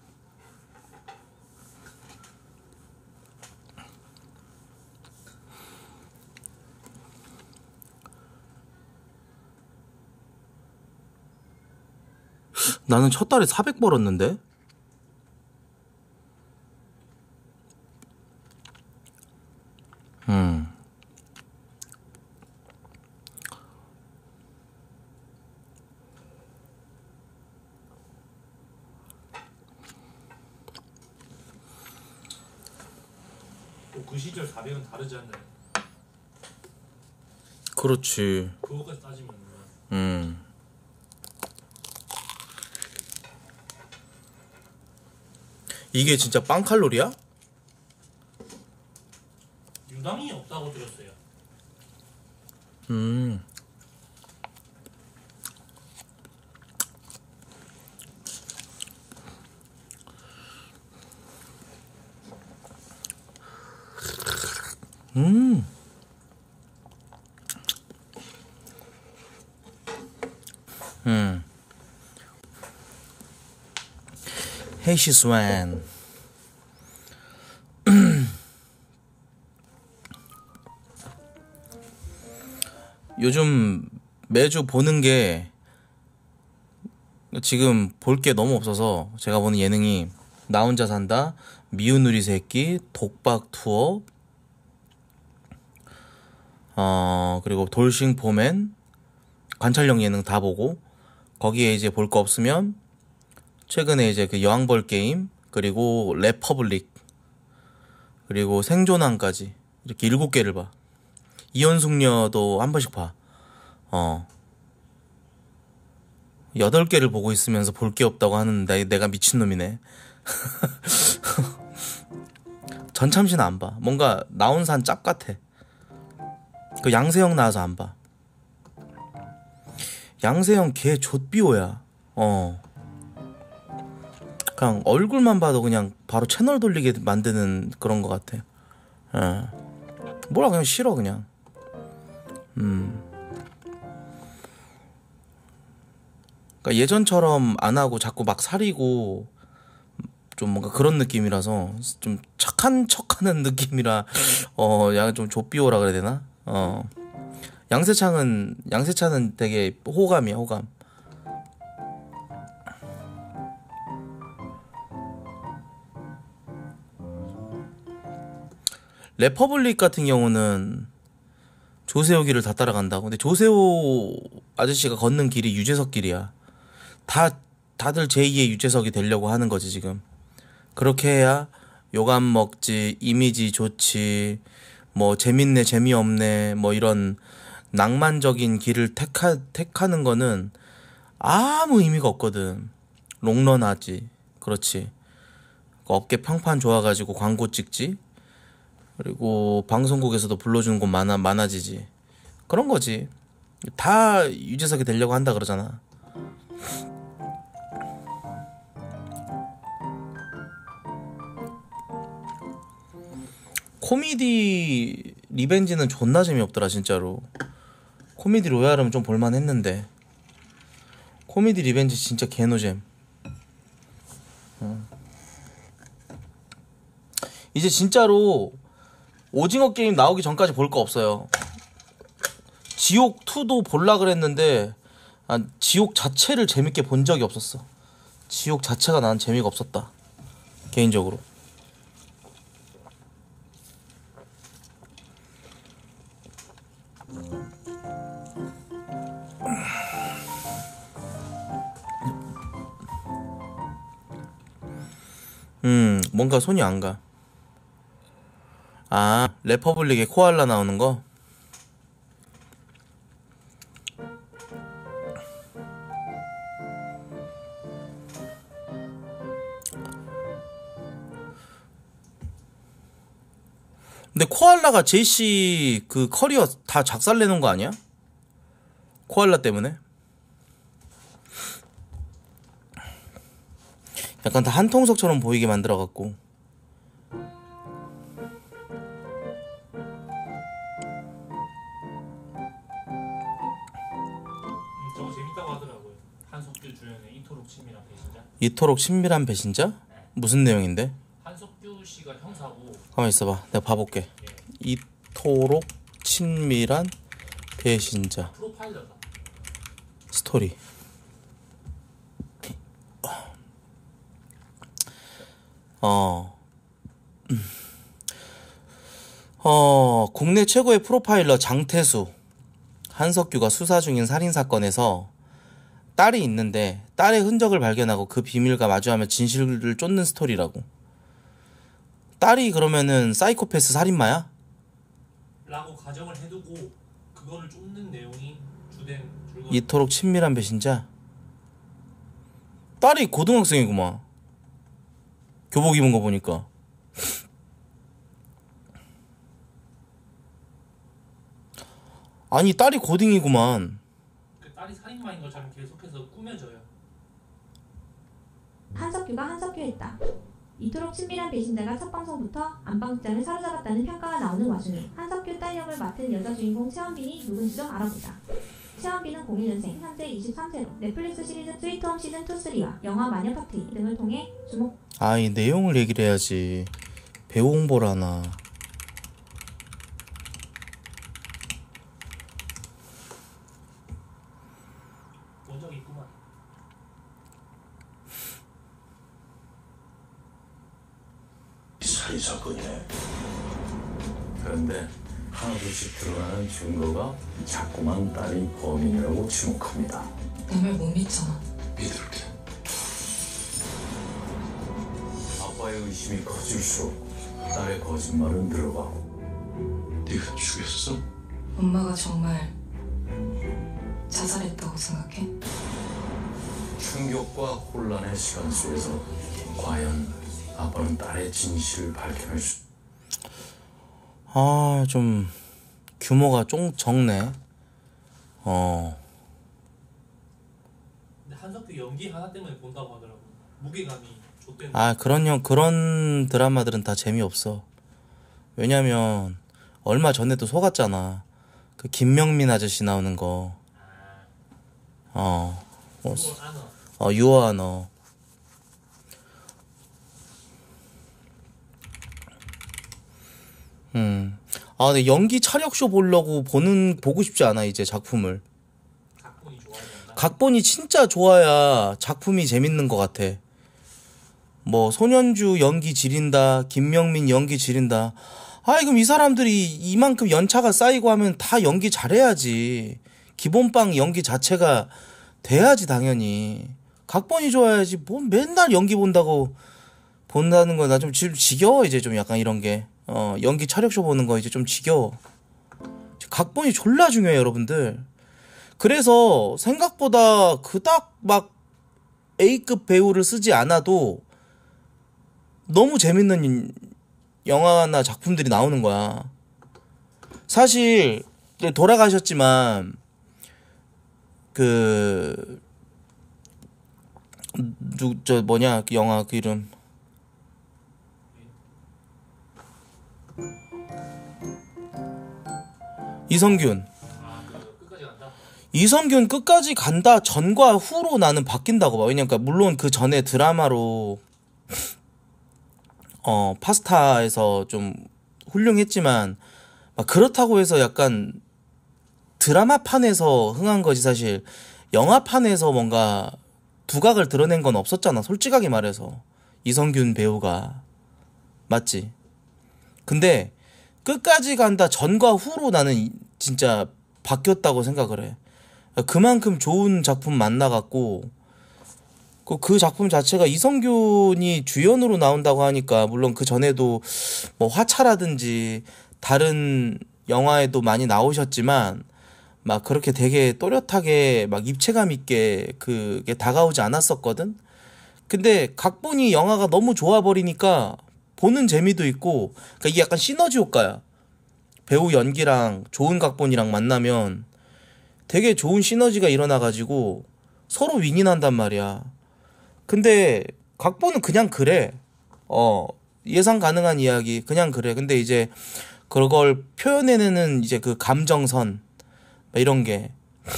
나는 첫 달에 사백 벌었는데? 음. 그 시절 사백은 다르지 않나요? 그렇지. 그거까지 따지면 음. 이게 진짜 빵 칼로리야? 유당이 없다고 들었어요. 음. 음. 음. 헤이시 스완. 요즘 매주 보는 게 지금 볼 게 너무 없어서 제가 보는 예능이 나 혼자 산다, 미운 우리 새끼, 독박 투어, 어 그리고 돌싱 포맨, 관찰형 예능 다 보고 거기에 이제 볼 거 없으면 최근에 이제 그 여왕벌 게임 그리고 레퍼블릭 그리고 생존왕까지 이렇게 일곱 개를 봐. 이혼숙녀도 한 번씩 봐. 어. 여덟 개를 보고 있으면서 볼 게 없다고 하는데 내가 미친놈이네. 전참시는 안 봐. 뭔가 나온 산 짭 같아. 그 양세형 나와서 안 봐. 양세형 걔 좆비호야. 어. 그냥 얼굴만 봐도 그냥 바로 채널 돌리게 만드는 그런 것 같아. 어. 뭐라 그냥 싫어 그냥. 음. 그러니까 예전처럼 안 하고 자꾸 막 사리고 좀 뭔가 그런 느낌이라서 좀 착한 척하는 느낌이라 어 약간 좀 좆비호라 그래야 되나? 어. 양세찬은 양세찬은 되게 호감이야 호감. 레퍼블릭 같은 경우는 조세호 길을 다 따라간다고. 근데 조세호 아저씨가 걷는 길이 유재석 길이야. 다 다들 제이의 유재석이 되려고 하는 거지 지금. 그렇게 해야 요감 먹지, 이미지 좋지, 뭐 재밌네 재미없네 뭐 이런 낭만적인 길을 택하, 택하는 거는 아무 의미가 없거든. 롱런하지. 그렇지. 어깨 평판 좋아가지고 광고 찍지. 그리고 방송국에서도 불러주는 곳 많아, 많아지지. 그런 거지. 다 유재석이 되려고 한다 그러잖아. 코미디 리벤지는 존나 재미없더라 진짜로. 코미디 로얄은 좀 볼만했는데 코미디 리벤지 진짜 개노잼. 어. 이제 진짜로 오징어 게임 나오기 전까지 볼 거 없어요. 지옥 투도 볼라 그랬는데 아, 지옥 자체를 재밌게 본 적이 없었어. 지옥 자체가 난 재미가 없었다 개인적으로. 음 뭔가 손이 안 가. 아 레퍼블릭에 코알라 나오는 거? 근데 코알라가 제이씨 그 커리어 다 작살내는 거 아니야? 코알라 때문에? 약간 다 한통속처럼 보이게 만들어갖고. 음, 저거 재밌다고 하더라고요. 한석규 주연의 이토록 친밀한 배신자. 이토록 친밀한 배신자? 무슨 내용인데? 한석규 씨가 형사고. 가만히 있어봐. 내가 봐볼게. 이토록 친밀한 배신자 프로파일러다. 스토리. 어, 음. 어, 국내 최고의 프로파일러 장태수, 한석규가 수사 중인 살인사건에서 딸이 있는데 딸의 흔적을 발견하고 그 비밀과 마주하며 진실을 쫓는 스토리라고. 딸이 그러면은 사이코패스 살인마야? 라고 가정을 해두고 그거를 쫓는 내용이 주된 줄거리. 이토록 친밀한 배신자? 딸이 고등학생이구만. 교복 입은 거 보니까. 아니 딸이 고딩이구만. 그 딸이 살인마인 것처럼 계속해서 꾸며져요. 한석규가 한석규했다. 이토록 친밀한 배신자가 첫 방송부터 안방극장을 사로잡았다는 평가가 나오는 와중에 한석규 딸 역을 맡은 여자 주인공 최원빈이 누군지 좀 알아보자. 최원빈은 공일 년생, 현재 이십삼 세로 넷플릭스 시리즈 스위트홈 시즌 투, 쓰리와 영화 마녀 파티 등을 통해 주목. 아, 이 내용을 얘기를 해야지. 배우 홍보를 하나. 본 적이 있구만. 살인 사건이네. 그런데 하나둘씩 드러나는 증거가 자꾸만 딸이 범인이라고 지목합니다. 내 말 못 믿잖아. 믿을게. 아빠의 의심이 커질수록 딸의 거짓말은 늘어가고. 네가 죽였어? 엄마가 정말 자살했다고 생각해? 충격과 혼란의 시간 속에서 과연 아빠는 딸의 진실을 밝혀낼 수. 아, 좀 규모가 좀 적네. 어. 근데 한석규 연기 하나 때문에 본다고 하더라고. 무게감이 좆된. 아, 그런 형 그런 드라마들은 다 재미없어. 왜냐면 얼마 전에도 속았잖아. 그 김명민 아저씨 나오는 거. 어. 어, 그걸 아나. 어 유어하너. 음. 아, 근데 연기 차력쇼 보려고 보는 보고 싶지 않아 이제 작품을. 각본이 좋아야 된다. 각본이 진짜 좋아야 작품이 재밌는 것 같아. 뭐 손현주 연기 지린다, 김명민 연기 지린다. 아, 그럼 이 사람들이 이만큼 연차가 쌓이고 하면 다 연기 잘해야지. 기본빵 연기 자체가 돼야지 당연히. 각본이 좋아야지. 뭐 맨날 연기 본다고 본다는 거 나 좀 지겨워 이제 좀 약간 이런 게. 어, 연기 차력쇼 보는 거 이제 좀 지겨워. 각본이 졸라 중요해 여러분들. 그래서 생각보다 그닥 막 A급 배우를 쓰지 않아도 너무 재밌는 영화나 작품들이 나오는 거야. 사실 돌아가셨지만 그 누 저 뭐냐 그 영화 그 이름 이성균. 아, 그 끝까지 간다. 이성균 끝까지 간다 전과 후로 나는 바뀐다고 봐. 왜냐면 그러니까 물론 그 전에 드라마로 어 파스타에서 좀 훌륭했지만 막 그렇다고 해서 약간 드라마판에서 흥한 거지 사실. 영화판에서 뭔가 두각을 드러낸 건 없었잖아 솔직하게 말해서. 이성균 배우가 맞지? 근데 끝까지 간다 전과 후로 나는 진짜 바뀌었다고 생각을 해. 그만큼 좋은 작품 만나갖고 그 작품 자체가 이성균이 주연으로 나온다고 하니까 물론 그 전에도 뭐 화차라든지 다른 영화에도 많이 나오셨지만 막 그렇게 되게 또렷하게 막 입체감 있게 그게 다가오지 않았었거든. 근데 각본이 영화가 너무 좋아 버리니까 보는 재미도 있고, 그러니까 이게 약간 시너지 효과야. 배우 연기랑 좋은 각본이랑 만나면 되게 좋은 시너지가 일어나가지고 서로 윈이 난단 말이야. 근데 각본은 그냥 그래. 어 예상 가능한 이야기 그냥 그래. 근데 이제 그걸 표현해내는 이제 그 감정선 이런 게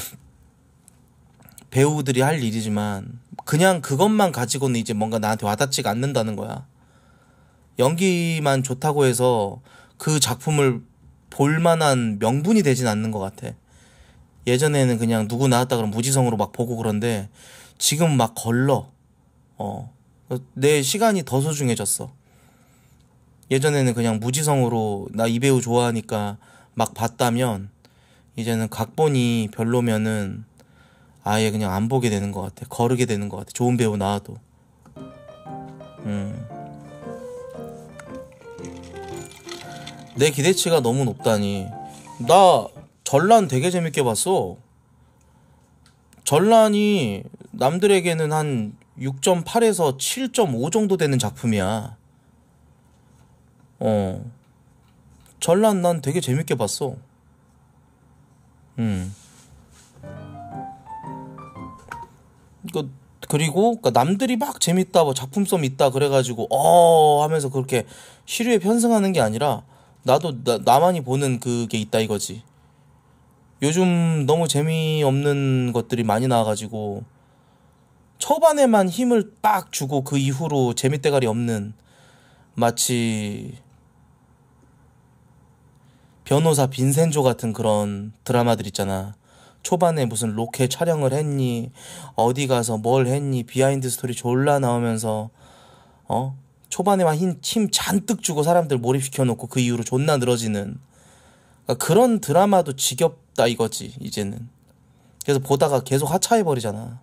배우들이 할 일이지만 그냥 그것만 가지고는 이제 뭔가 나한테 와닿지가 않는다는 거야. 연기만 좋다고 해서 그 작품을 볼만한 명분이 되진 않는 것 같아. 예전에는 그냥 누구 나왔다 그러면 무지성으로 막 보고 그런데 지금 막 걸러. 어, 내 시간이 더 소중해졌어. 예전에는 그냥 무지성으로 나 이 배우 좋아하니까 막 봤다면 이제는 각본이 별로면은 아예 그냥 안 보게 되는 것 같아. 거르게 되는 것 같아. 좋은 배우 나와도. 음. 내 기대치가 너무 높다니. 나 전란 되게 재밌게 봤어. 전란이 남들에게는 한 육 점 팔에서 칠 점 오 정도 되는 작품이야. 어. 전란 난 되게 재밌게 봤어. 음. 그 그리고 그러니까 남들이 막 재밌다 뭐 작품성 있다 그래가지고 어 하면서 그렇게 시류에 편승하는 게 아니라 나도 나, 나만이 보는 그게 있다 이거지. 요즘 너무 재미없는 것들이 많이 나와가지고 초반에만 힘을 빡 주고 그 이후로 재밌대가리 없는, 마치 변호사 빈센조 같은 그런 드라마들 있잖아. 초반에 무슨 로케 촬영을 했니, 어디 가서 뭘 했니, 비하인드 스토리 졸라 나오면서 어 초반에만 힘, 힘 잔뜩 주고 사람들 몰입시켜놓고 그 이후로 존나 늘어지는, 그러니까 그런 드라마도 지겹다 이거지 이제는. 그래서 보다가 계속 하차해버리잖아.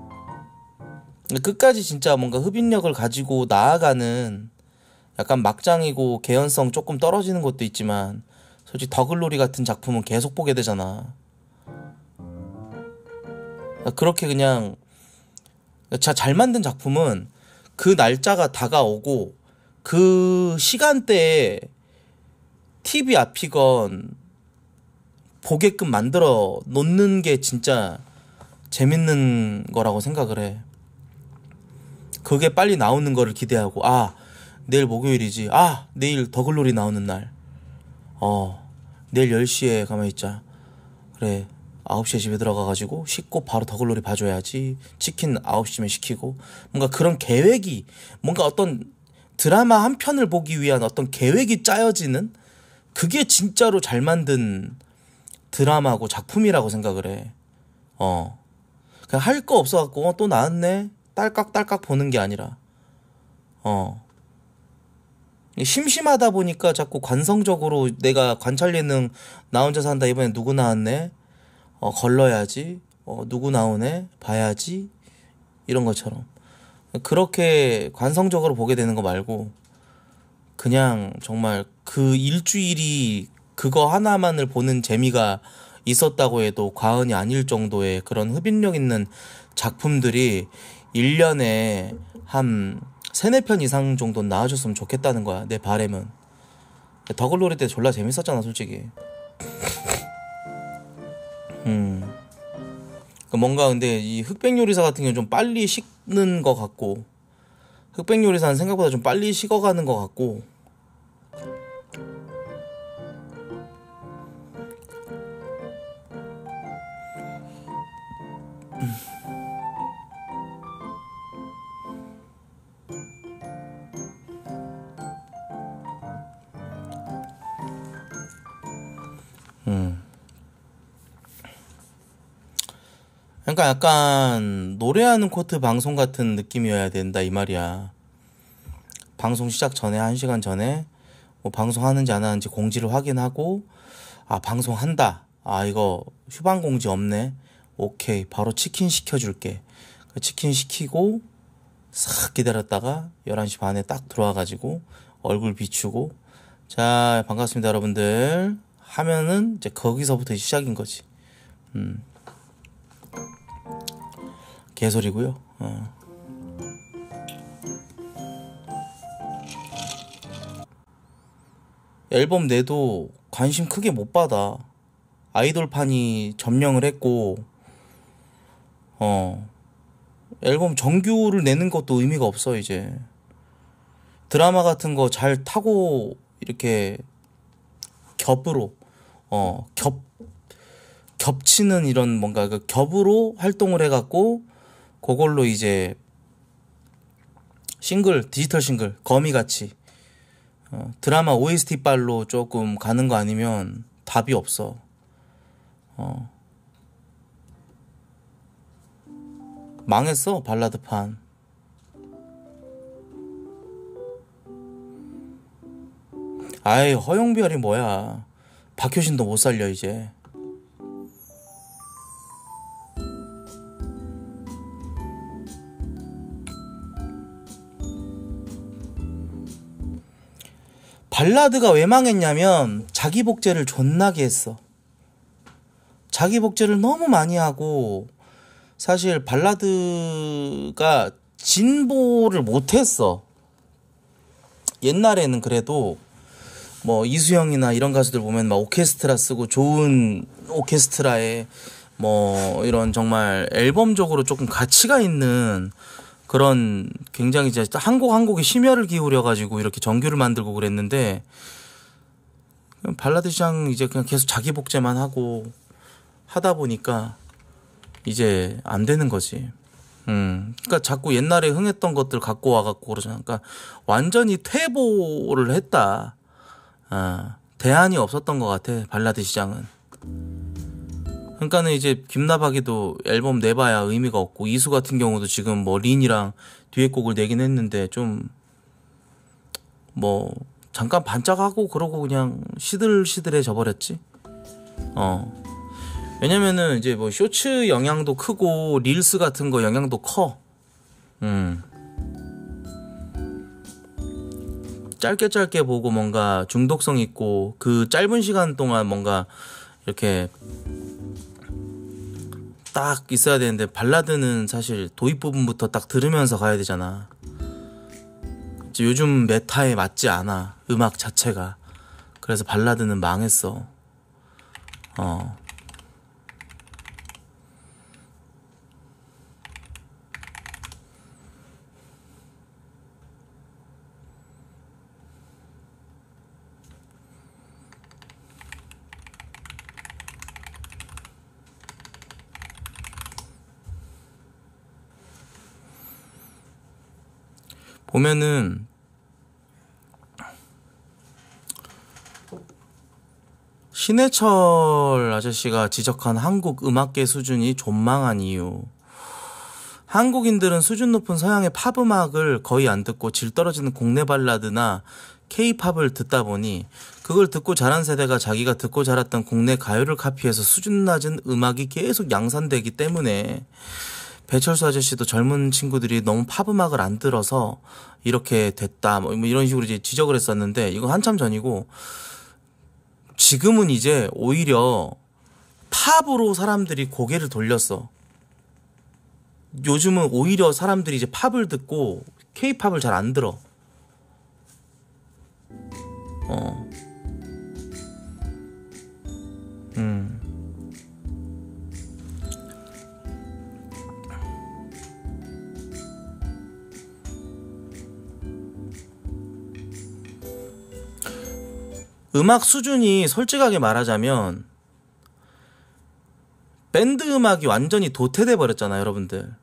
끝까지 진짜 뭔가 흡인력을 가지고 나아가는 약간 막장이고 개연성 조금 떨어지는 것도 있지만 솔직히 더글로리 같은 작품은 계속 보게 되잖아. 그렇게 그냥 자, 잘 만든 작품은 그 날짜가 다가오고 그 시간대에 티비 앞이건 보게끔 만들어 놓는 게 진짜 재밌는 거라고 생각을 해. 그게 빨리 나오는 거를 기대하고, 아 내일 목요일이지, 아 내일 더글로리 나오는 날, 어 내일 열 시에 가만히 있자, 그래 아홉 시에 집에 들어가가지고 씻고 바로 더글로리 봐줘야지, 치킨 아홉 시면 시키고, 뭔가 그런 계획이, 뭔가 어떤 드라마 한 편을 보기 위한 어떤 계획이 짜여지는, 그게 진짜로 잘 만든 드라마고 작품이라고 생각을 해. 어 그냥 할 거 없어갖고 어, 또 나왔네 딸깍딸깍 보는 게 아니라, 어 심심하다 보니까 자꾸 관성적으로 내가 관찰 예능 나 혼자 산다 이번에 누구 나왔네, 어 걸러야지, 어 누구 나오네 봐야지, 이런 것처럼 그렇게 관성적으로 보게 되는 거 말고 그냥 정말 그 일주일이 그거 하나만을 보는 재미가 있었다고 해도 과언이 아닐 정도의 그런 흡인력 있는 작품들이 일 년에 한 세네 편 이상 정도 나와줬으면 좋겠다는 거야, 내 바람은. 더글로리 때 졸라 재밌었잖아 솔직히. 음 뭔가 근데 이 흑백요리사 같은 경우는 좀 빨리 식는 것 같고, 흑백요리사는 생각보다 좀 빨리 식어가는 것 같고, 음. 그러니까 약간 노래하는 코트 방송 같은 느낌이어야 된다 이 말이야. 방송 시작 전에 한 시간 전에 뭐 방송하는지 안 하는지 공지를 확인하고, 아 방송한다, 아 이거 휴방 공지 없네, 오케이 바로 치킨 시켜줄게. 치킨 시키고 싹 기다렸다가 열한 시 반에 딱 들어와가지고 얼굴 비추고 자 반갑습니다 여러분들 하면은 이제 거기서부터 시작인 거지. 음. 개소리고요. 어. 앨범 내도 관심 크게 못 받아. 아이돌판이 점령을 했고, 어, 앨범 정규를 내는 것도 의미가 없어, 이제. 드라마 같은 거 잘 타고, 이렇게, 겹으로, 어, 겹, 겹치는 이런 뭔가 그 겹으로 활동을 해갖고, 그걸로 이제, 싱글, 디지털 싱글, 거미같이, 어, 드라마 오에스티 빨로 조금 가는 거 아니면 답이 없어. 어. 망했어, 발라드판. 아이, 허용별이 뭐야. 박효신도 못 살려, 이제. 발라드가 왜 망했냐면 자기 복제를 존나게 했어. 자기 복제를 너무 많이 하고, 사실 발라드가 진보를 못했어. 옛날에는 그래도 뭐 이수영이나 이런 가수들 보면 막 오케스트라 쓰고 좋은 오케스트라에 뭐 이런 정말 앨범적으로 조금 가치가 있는 그런 굉장히 이제 한 곡 한 곡에 심혈을 기울여 가지고 이렇게 정규를 만들고 그랬는데, 발라드 시장 이제 그냥 계속 자기 복제만 하고 하다 보니까 이제 안 되는 거지. 음. 그러니까 자꾸 옛날에 흥했던 것들 갖고 와갖고 그러잖아. 그러니까 완전히 퇴보를 했다. 아, 대안이 없었던 것 같아, 발라드 시장은. 그러니까는 이제 김나박이도 앨범 내봐야 의미가 없고, 이수 같은 경우도 지금 뭐 린이랑 듀엣곡을 내긴 했는데 좀 뭐 잠깐 반짝하고 그러고 그냥 시들시들해져 버렸지. 어. 왜냐면은 이제 뭐 쇼츠 영향도 크고 릴스 같은 거 영향도 커. 음. 짧게 짧게 보고 뭔가 중독성 있고 그 짧은 시간 동안 뭔가 이렇게 딱 있어야 되는데, 발라드는 사실 도입 부분부터 딱 들으면서 가야 되잖아. 이제 요즘 메타에 맞지 않아, 음악 자체가. 그래서 발라드는 망했어. 어. 보면은 신해철 아저씨가 지적한 한국 음악계 수준이 존망한 이유. 한국인들은 수준 높은 서양의 팝 음악을 거의 안 듣고 질 떨어지는 국내 발라드나 K-팝을 듣다 보니, 그걸 듣고 자란 세대가 자기가 듣고 자랐던 국내 가요를 카피해서 수준 낮은 음악이 계속 양산되기 때문에, 배철수 아저씨도 젊은 친구들이 너무 팝 음악을 안 들어서 이렇게 됐다, 뭐 이런 식으로 이제 지적을 했었는데, 이거 한참 전이고, 지금은 이제 오히려 팝으로 사람들이 고개를 돌렸어. 요즘은 오히려 사람들이 이제 팝을 듣고 K-팝을 잘 안 들어. 어. 음. 음악 수준이 솔직하게 말하자면 밴드 음악이 완전히 도태돼 버렸잖아, 여러분들.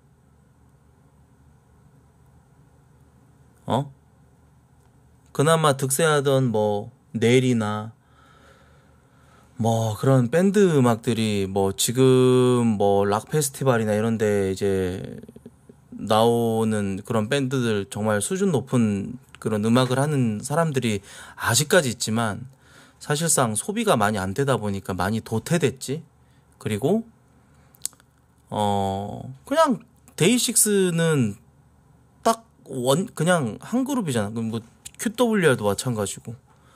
어? 그나마 득세하던 뭐 넬이나 뭐 그런 밴드 음악들이 뭐 지금 뭐 락 페스티벌이나 이런데 이제 나오는 그런 밴드들, 정말 수준 높은 그런 음악을 하는 사람들이 아직까지 있지만, 사실상 소비가 많이 안 되다 보니까 많이 도태됐지. 그리고 어 그냥 데이식스는 딱 원 그냥 한 그룹이잖아. 뭐 큐더블유알도 마찬가지고.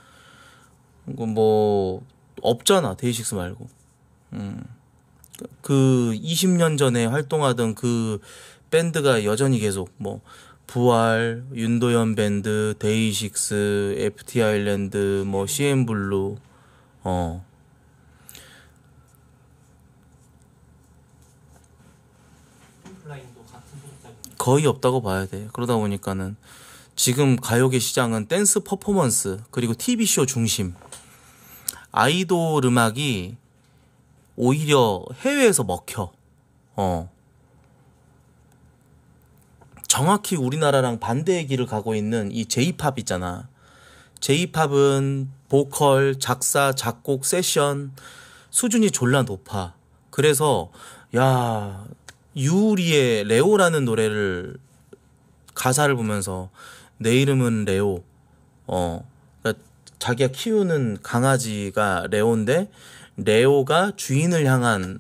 뭐 없잖아, 데이식스 말고. 음. 그 이십 년 전에 활동하던 그 밴드가 여전히 계속 뭐 부활, 윤도현 밴드, 데이식스, 에프티 아일랜드, 뭐 씨엠블루, 어. 플라인도 같은 소속사고. 거의 없다고 봐야 돼. 그러다 보니까는 지금 가요계 시장은 댄스 퍼포먼스 그리고 티비쇼 중심. 아이돌 음악이 오히려 해외에서 먹혀. 어. 정확히 우리나라랑 반대의 길을 가고 있는 이 제이팝 있잖아. 제이팝은 보컬, 작사, 작곡, 세션 수준이 졸라 높아. 그래서 야, 유리의 레오라는 노래를 가사를 보면서 내 이름은 레오. 어. 그러니까 자기가 키우는 강아지가 레오인데 레오가 주인을 향한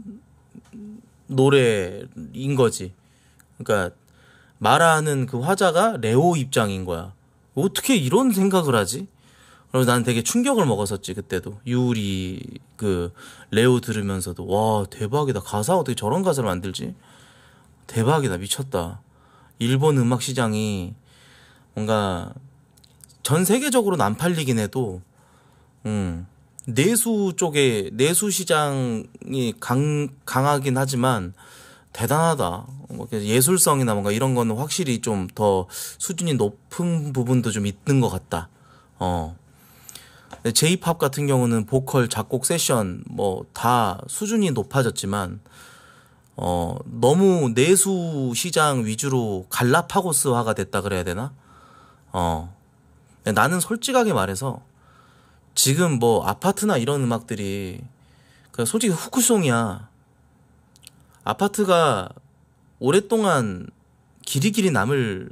노래인 거지. 그러니까 말하는 그 화자가 레오 입장인 거야. 어떻게 이런 생각을 하지? 그래서 난 되게 충격을 먹었었지 그때도. 유리 그 레오 들으면서도 와 대박이다. 가사 어떻게 저런 가사를 만들지? 대박이다. 미쳤다. 일본 음악 시장이 뭔가 전 세계적으로는 안 팔리긴 해도 음, 내수 쪽에 내수 시장이 강, 강하긴 하지만 대단하다. 예술성이나 뭔가 이런 거는 확실히 좀 더 수준이 높은 부분도 좀 있는 것 같다. 어. 제이팝 같은 경우는 보컬, 작곡, 세션 뭐 다 수준이 높아졌지만 어 너무 내수 시장 위주로 갈라파고스화가 됐다 그래야 되나? 어. 나는 솔직하게 말해서 지금 뭐 아파트나 이런 음악들이 그냥 솔직히 후크송이야. 아파트가 오랫동안 길이길이 남을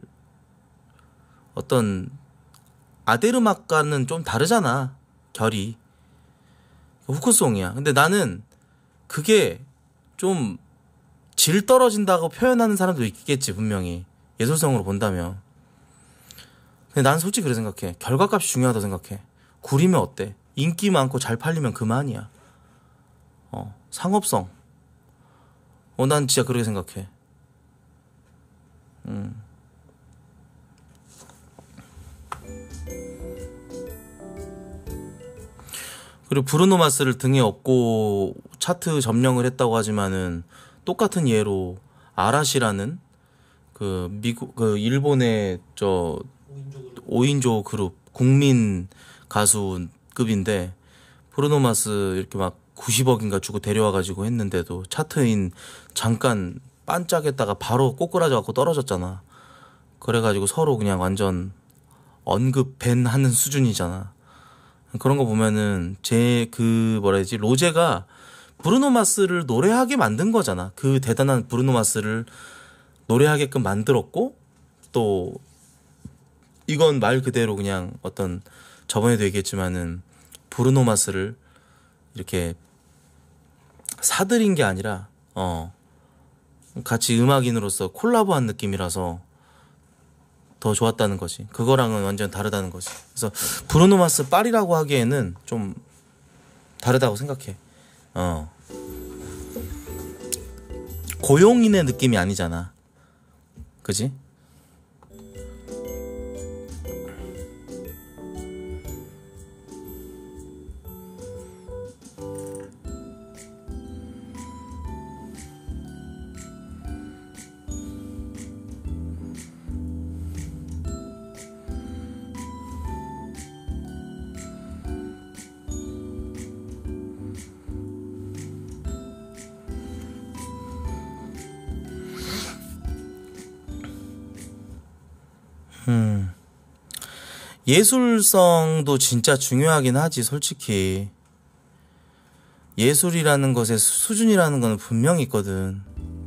어떤 아델 음악과는 좀 다르잖아. 결이. 후크송이야. 근데 나는 그게 좀 질 떨어진다고 표현하는 사람도 있겠지 분명히. 예술성으로 본다면. 근데 난 솔직히 그렇게 생각해. 결과값이 중요하다고 생각해. 구리면 어때? 인기 많고 잘 팔리면 그만이야. 어, 상업성. 어, 난 진짜 그렇게 생각해. 음. 그리고 브루노 마스를 등에 업고 차트 점령을 했다고 하지만은 똑같은 예로 아라시라는 그 미국 그 일본의 저 오인조 그룹 국민 가수급인데 브루노 마스 이렇게 막 구십억인가 주고 데려와가지고 했는데도 차트인 잠깐 반짝했다가 바로 꼬꾸라져 갖고 떨어졌잖아. 그래가지고 서로 그냥 완전 언급 밴 하는 수준이잖아. 그런 거 보면은 제 그 뭐라 해야지 로제가 브루노 마스를 노래하게 만든 거잖아. 그 대단한 브루노 마스를 노래하게끔 만들었고 또 이건 말 그대로 그냥 어떤 저번에도 얘기했지만은 브루노 마스를 이렇게 사들인 게 아니라 어 같이 음악인으로서 콜라보한 느낌이라서 더 좋았다는 거지. 그거랑은 완전 다르다는 거지. 그래서 브루노 마스 빨이라고 하기에는 좀 다르다고 생각해. 어 고용인의 느낌이 아니잖아. 그지? 음. 예술성도 진짜 중요하긴 하지, 솔직히. 예술이라는 것의 수준이라는 거는 분명히 있거든.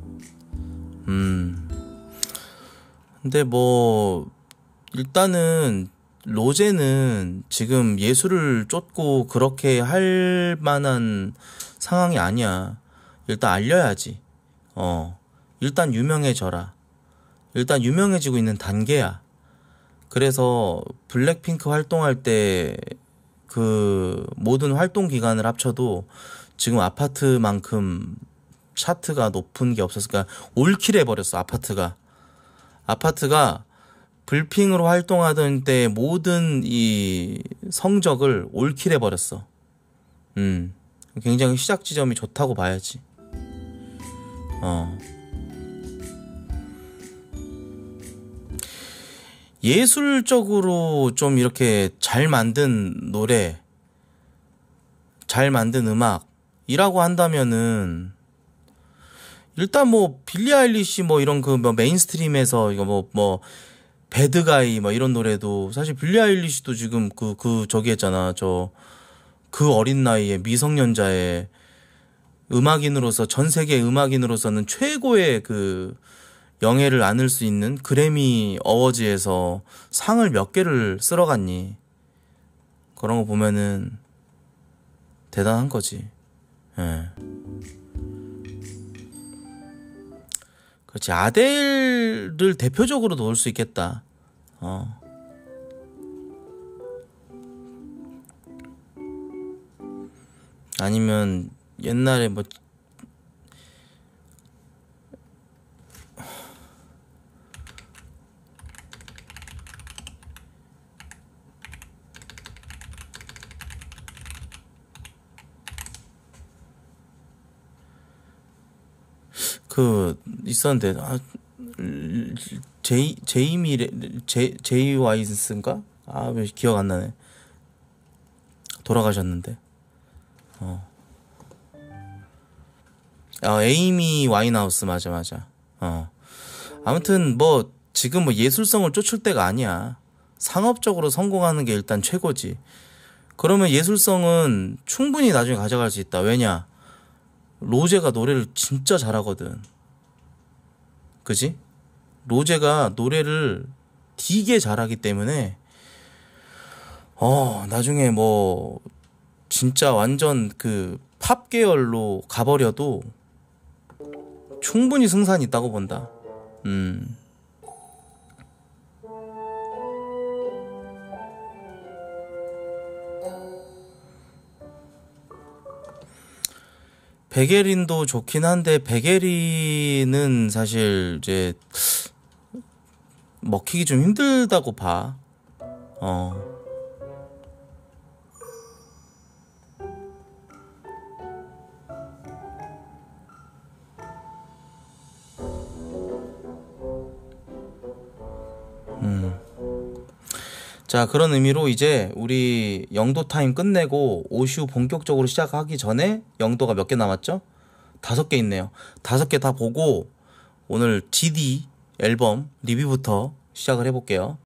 음. 근데 뭐, 일단은, 로제는 지금 예술을 쫓고 그렇게 할 만한 상황이 아니야. 일단 알려야지. 어. 일단 유명해져라. 일단 유명해지고 있는 단계야. 그래서 블랙핑크 활동할 때 그 모든 활동 기간을 합쳐도 지금 아파트만큼 차트가 높은 게 없었으니까 올킬 해버렸어. 아파트가 아파트가 블핑으로 활동하던 때 모든 이 성적을 올킬 해버렸어. 음, 굉장히 시작 지점이 좋다고 봐야지. 어. 예술적으로 좀 이렇게 잘 만든 노래, 잘 만든 음악이라고 한다면은 일단 뭐 빌리 아일리시 뭐 이런 그 뭐 메인스트림에서 이거 뭐 뭐 배드가이 뭐 이런 노래도 사실 빌리 아일리시도 지금 그 그 저기 했잖아. 저 그 어린 나이에 미성년자의 음악인으로서 전 세계 음악인으로서는 최고의 그 영예를 안을 수 있는 그래미 어워즈에서 상을 몇 개를 쓸어갔니. 그런 거 보면은 대단한 거지. 예. 그렇지. 아델을 대표적으로 놓을 수 있겠다. 어. 아니면 옛날에 뭐 그 있었는데 아, 제이 제이미 레- 제 제이 와이슨가? 아, 왜 기억 안 나네. 돌아가셨는데. 어. 아, 에이미 와인하우스 맞아 맞아. 어. 아무튼 뭐 지금 뭐 예술성을 쫓을 때가 아니야. 상업적으로 성공하는 게 일단 최고지. 그러면 예술성은 충분히 나중에 가져갈 수 있다. 왜냐? 로제가 노래를 진짜 잘하거든. 그지? 로제가 노래를 되게 잘하기 때문에 어 나중에 뭐 진짜 완전 그 팝 계열로 가버려도 충분히 승산이 있다고 본다. 음. 베게린도 좋긴 한데 베게린은 사실 이제 먹히기 좀 힘들다고 봐. 어. 음. 자, 그런 의미로 이제 우리 영도 타임 끝내고 오슈 본격적으로 시작하기 전에 영도가 몇 개 남았죠? 다섯 개 있네요. 다섯 개 다 보고 오늘 지디 앨범 리뷰부터 시작을 해볼게요.